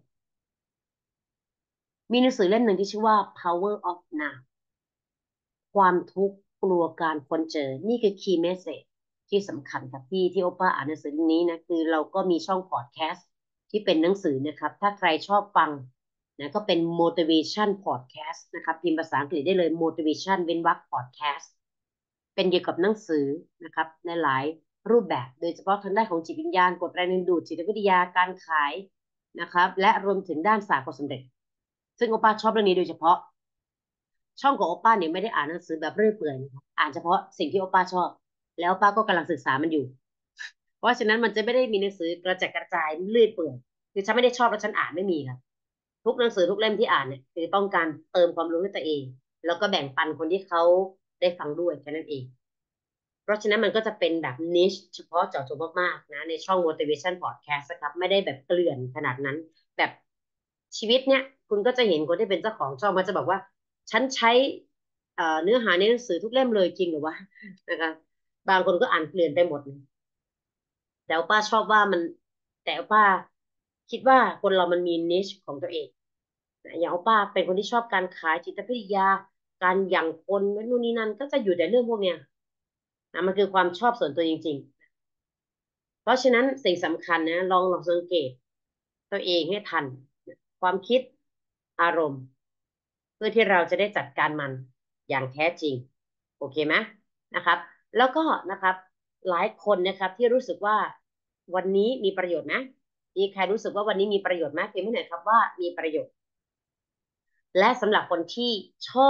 มีหนังสือเล่มหนึ่งที่ชื่อว่า Power of Now ความทุกข์กลัวการค้นเจอนี่คือ key message ที่สำคัญครับที่ที่โอป้าอ่านหนังสือเล่มนี้นะคือเราก็มีช่องพอดแคสต์ที่เป็นหนังสือนะครับถ้าใครชอบฟังนะก็เป็น motivation podcast นะครับพิมพ์ภาษาอังกฤษได้เลย motivation เว้นวรรค podcast เป็นเกี่ยวกับหนังสือนะครับในหลายรูปแบบโดยเฉพาะทางด้านของจิตวิญญาณกฎแรงดึงดูดจิตวิทยาการขายนะครับและรวมถึงด้านศาสตร์ความสำเร็จซึ่งโอป้าชอบเรื่องนี้โดยเฉพาะ ช่องของโอป้าเนี่ยไม่ได้อ่านหนังสือแบบเรื่อยเปื่อยนะครับอ่านเฉพาะสิ่งที่โอป้าชอบแล้วโอป้าก็กำลังศึกษามันอยู่เพราะฉะนั้นมันจะไม่ได้มีหนังสือกระจัดกระจายเรื่อยเปื่อยคือฉันไม่ได้ชอบแล้วฉันอ่านไม่มีครับทุกหนังสือทุกเล่มที่อ่านเนี่ยคือต้องการเติมความรู้ให้ตัวเองแล้วก็แบ่งปันคนที่เขาได้ฟังด้วยแค่นั้นเองเพราะฉะนั้นมันก็จะเป็นแบบนิชเฉพาะเจาะจงมากๆนะในช่อง motivation podcast นะครับไม่ได้แบบเกลื่อนขนาดนั้นแบบชีวิตเนี่ยคุณก็จะเห็นคนที่เป็นเจ้าของช่องมันจะบอกว่าฉันใช้เอ่อเนื้อหาในหนังสือทุกเล่มเลยจริงหรือวะนะคะบางคนก็อ่านเกลื่อนไปหมดเลยแต่ป้าชอบว่ามันแต่ป้าคิดว่าคนเรามันมีนิชของตัวเองอย่างป้าเป็นคนที่ชอบการขายจิตวิทยาการอย่างคนนู่นนี่นั่นก็จะอยู่แต่เรื่องพวกเนี้ยนะมันคือความชอบส่วนตัวจริงๆเพราะฉะนั้นสิ่งสำคัญนะลองลองสังเกตตัวเองให้ทันความคิดอารมณ์ เพื่อที่เราจะได้จัดการมันอย่างแท้จริงโอเคไหมนะครับแล้วก็นะครับหลายคนนะครับที่รู้สึกว่าวันนี้มีประโยชน์นะมีใครรู้สึกว่าวันนี้มีประโยชน์ไหมเพียงไม่หน่อยครับว่ามีประโยชน์และสำหรับคนที่ชอบ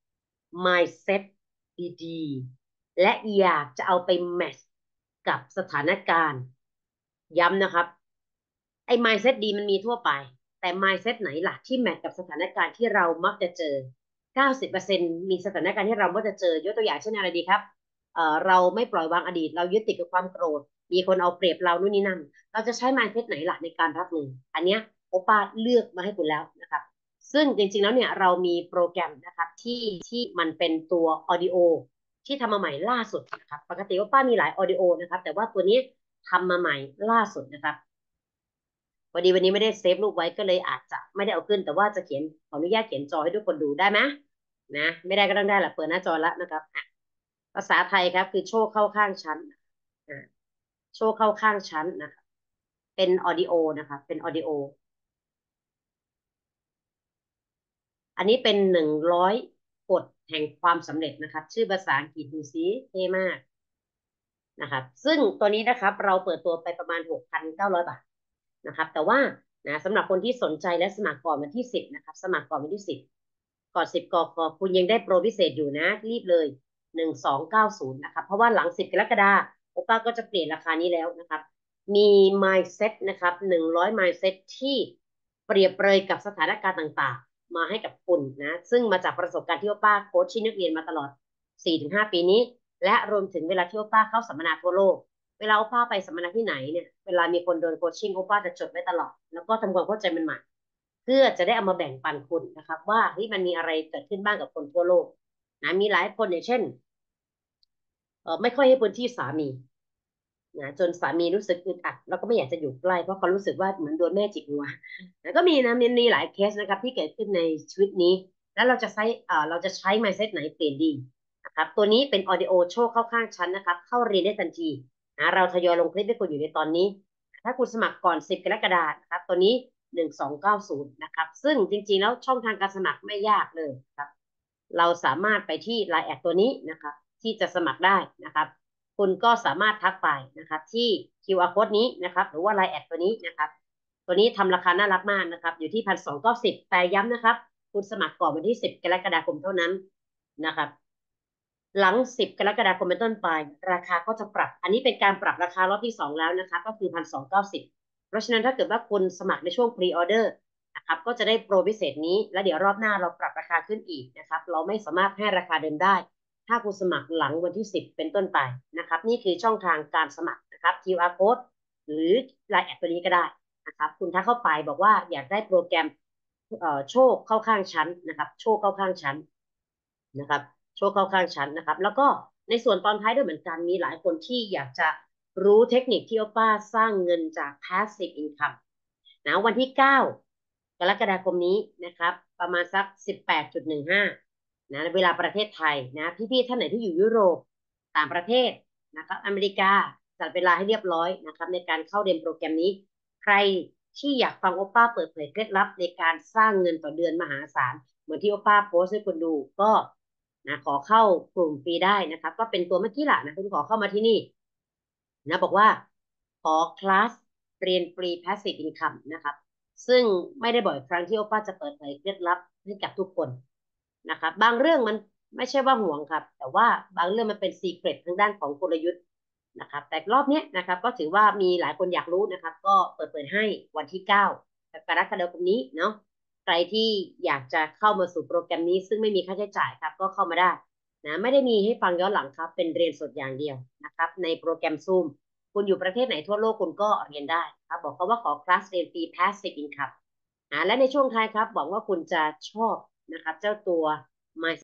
mindset ดีๆและอยากจะเอาไปแมทช์กับสถานการณ์ย้ำนะครับไอ้ mindset ดีมันมีทั่วไปแต่ mindset ไหนล่ะที่แมทกับสถานการณ์ที่เรามักจะเจอ เก้าสิบเปอร์เซ็นต์ มีสถานการณ์ที่เรามักจะเจอยกตัวอย่างเช่นอะไรดีครับเอ่อเราไม่ปล่อยวางอดีตเรายึดติดกับความโกรธมีคนเอาเปรียบเรานู่นนี่นั่นเราจะใช้ mindset ไหนล่ะในการรับมืออันเนี้ยโอป้าเลือกมาให้คุณแล้วนะครับซึ่งจริงๆแล้วเนี่ยเรามีโปรแกรมนะครับที่ที่มันเป็นตัวออดิโอที่ทำมาใหม่ล่าสุดนะครับปกติโอป้ามีหลายออดิโอนะครับแต่ว่าตัวนี้ทำมาใหม่ล่าสุดนะครับพอดีวันนี้ไม่ได้เซฟรูปไว้ก็เลยอาจจะไม่ได้เอาขึ้นแต่ว่าจะเขียนขออนุญาตเขียนจอให้ทุกคนดูได้ไหมนะไม่ได้ก็ต้องได้แหละเปิดหน้าจอแล้วนะครับอ่ะภาษาไทยครับคือโชคเข้าข้างฉันอ่ะโชคเข้าข้างฉันนะครับเป็นออดิโอนะคะเป็นออดิโออันนี้เป็นหนึ่งร้อยกฎแห่งความสำเร็จนะครับชื่อภาษาอังกฤษดูซิเท่มากนะครับซึ่งตัวนี้นะครับเราเปิดตัวไปประมาณหกพันเก้าร้อยบาทนะครับแต่ว่านะสำหรับคนที่สนใจและสมัครก่อนวันที่สิบนะครับสมัครก่อนวันที่สิบก่อนสิบกกคุณยังได้โปรพิเศษอยู่นะรีบเลยหนึ่งสองเก้าศูนย์นะครับเพราะว่าหลังสิบกรกฎาคมโอป้าก็จะเปลี่ยนราคานี้แล้วนะครับมี mindset นะครับหนึ่งร้อย mindset ที่เปรียบเปรยกับสถานการณ์ต่างๆมาให้กับคุณนะซึ่งมาจากประสบการณ์ที่โอป้าโค้ชที่นักเรียนมาตลอดสี่ถึงห้าปีนี้และรวมถึงเวลาที่โอป้าเข้าสัมมนาทั่วโลก เวลาโอป้าไปสัมมนาที่ไหนเนี่ยเวลามีคนโดนโคชชิ่งโอป้าจะจดไว้ตลอดแล้วก็ทำความเข้าใจมันใหม่เพื่อจะได้เอามาแบ่งปันคุณนะครับว่าเฮ้ยมันมีอะไรเกิดขึ้นบ้างกับคนทั่วโลกนะมีหลายคนอย่างเช่นเออไม่ค่อยให้พื้นที่สามีนะจนสามีรู้สึกอึดอัดแล้วก็ไม่อยากจะอยู่ใกล้เพราะเขารู้สึกว่าเหมือนโดนแม่จิกหัวแล้วก็มีนะมีมีหลายเคสนะครับที่เกิดขึ้นในชีวิตนี้แล้วเราจะใช้เอ่อเราจะใช้ mindset ไหนเปลี่ยนดีนะครับตัวนี้เป็น audio โชว์เข้าข้างชั้นนะครับเข้าเรียนได้ทันทีนะเราทยอยลงคลิปให้คุณอยู่ในตอนนี้ถ้าคุณสมัครก่อนสิบกรกฎาคมนะครับตัวนี้หนึ่งสองเก้าศูนย์นะครับซึ่งจริงๆแล้วช่องทางการสมัครไม่ยากเลยครับเราสามารถไปที่ ไลน์ แอดตัวนี้นะครับที่จะสมัครได้นะครับคุณก็สามารถทักไปนะครับที่ คิว อาร์ code นี้นะครับหรือว่า ไลน์ แอดตัวนี้นะครับตัวนี้ทำราคาน่ารักมากนะครับอยู่ที่พันสองเก้าสิบแต่ย้ำนะครับคุณสมัครก่อนวันที่สิบกรกฎาคมเท่านั้นนะครับหลังสิบกรกฎาคมเป็นต้นไปราคาก็จะปรับอันนี้เป็นการปรับราคารอบที่สองแล้วนะคะก็คือพันสองเก้าสิบเพราะฉะนั้นถ้าเกิดว่าคุณสมัครในช่วงพรีออเดอร์นะครับก็จะได้โปรพิเศษนี้แล้วเดี๋ยวรอบหน้าเราปรับราคาขึ้นอีกนะครับเราไม่สามารถให้ราคาเดิมได้ถ้าคุณสมัครหลังวันที่สิบเป็นต้นไปนะครับนี่คือช่องทางการสมัครนะครับ คิว อาร์ code หรือ ไลน์ แอดตัวนี้ก็ได้นะครับคุณถ้าเข้าไปบอกว่าอยากได้โปรแกรมเอ่อโชคเข้าข้างชั้นนะครับโชคเข้าข้างชั้นนะครับโชคเข้าข้างชั้นนะครับแล้วก็ในส่วนตอนท้ายด้วยเหมือนกันมีหลายคนที่อยากจะรู้เทคนิคที่โอป้าสร้างเงินจาก passive income นะวันที่เก้ากรกฎาคมนี้นะครับประมาณสักสิบแปดจุดหนึ่งห้านะเวลาประเทศไทยนะพี่ๆท่านไหนที่อยู่ยุโรปต่างประเทศนะครับอเมริกาจัดเวลาให้เรียบร้อยนะครับในการเข้าเรียนโปรแกรมนี้ใครที่อยากฟังโอป้าเปิดเผยเคล็ดลับในการสร้างเงินต่อเดือนมหาศาลเหมือนที่โอป้าโพสต์ให้คุณดูก็นะขอเข้ากลุ่มฟรีได้นะครับก็เป็นตัวเมื่อกี้แหละนะคุณขอเข้ามาที่นี่นะบอกว่าขอคลาสเรียนฟรี Passive Income นะครับซึ่งไม่ได้บ่อยครั้งที่โอป้าจะเปิดเผยเคล็ดลับให้กับทุกคนนะครับบางเรื่องมันไม่ใช่ว่าห่วงครับแต่ว่าบางเรื่องมันเป็นซีเครตทางด้านของกลยุทธ์นะครับแต่รอบนี้นะครับก็ถือว่ามีหลายคนอยากรู้นะครับก็เปิดเผยให้วันที่เก้ากรกฎาคมนี้เนาะใครที่อยากจะเข้ามาสู่โปรแกรมนี้ซึ่งไม่มีค่าใช้จ่ายครับก็เข้ามาได้นะไม่ได้มีให้ฟังย้อนหลังครับเป็นเรียนสดอย่างเดียวนะครับในโปรแกรม Zoom คุณอยู่ประเทศไหนทั่วโลกคุณก็เรียนได้ครับบอกเขาว่าขอคลาสเรียนฟรี Passive Income อ่าและในช่วงท้ายครับหวังว่าคุณจะชอบนะครับเจ้าตัว My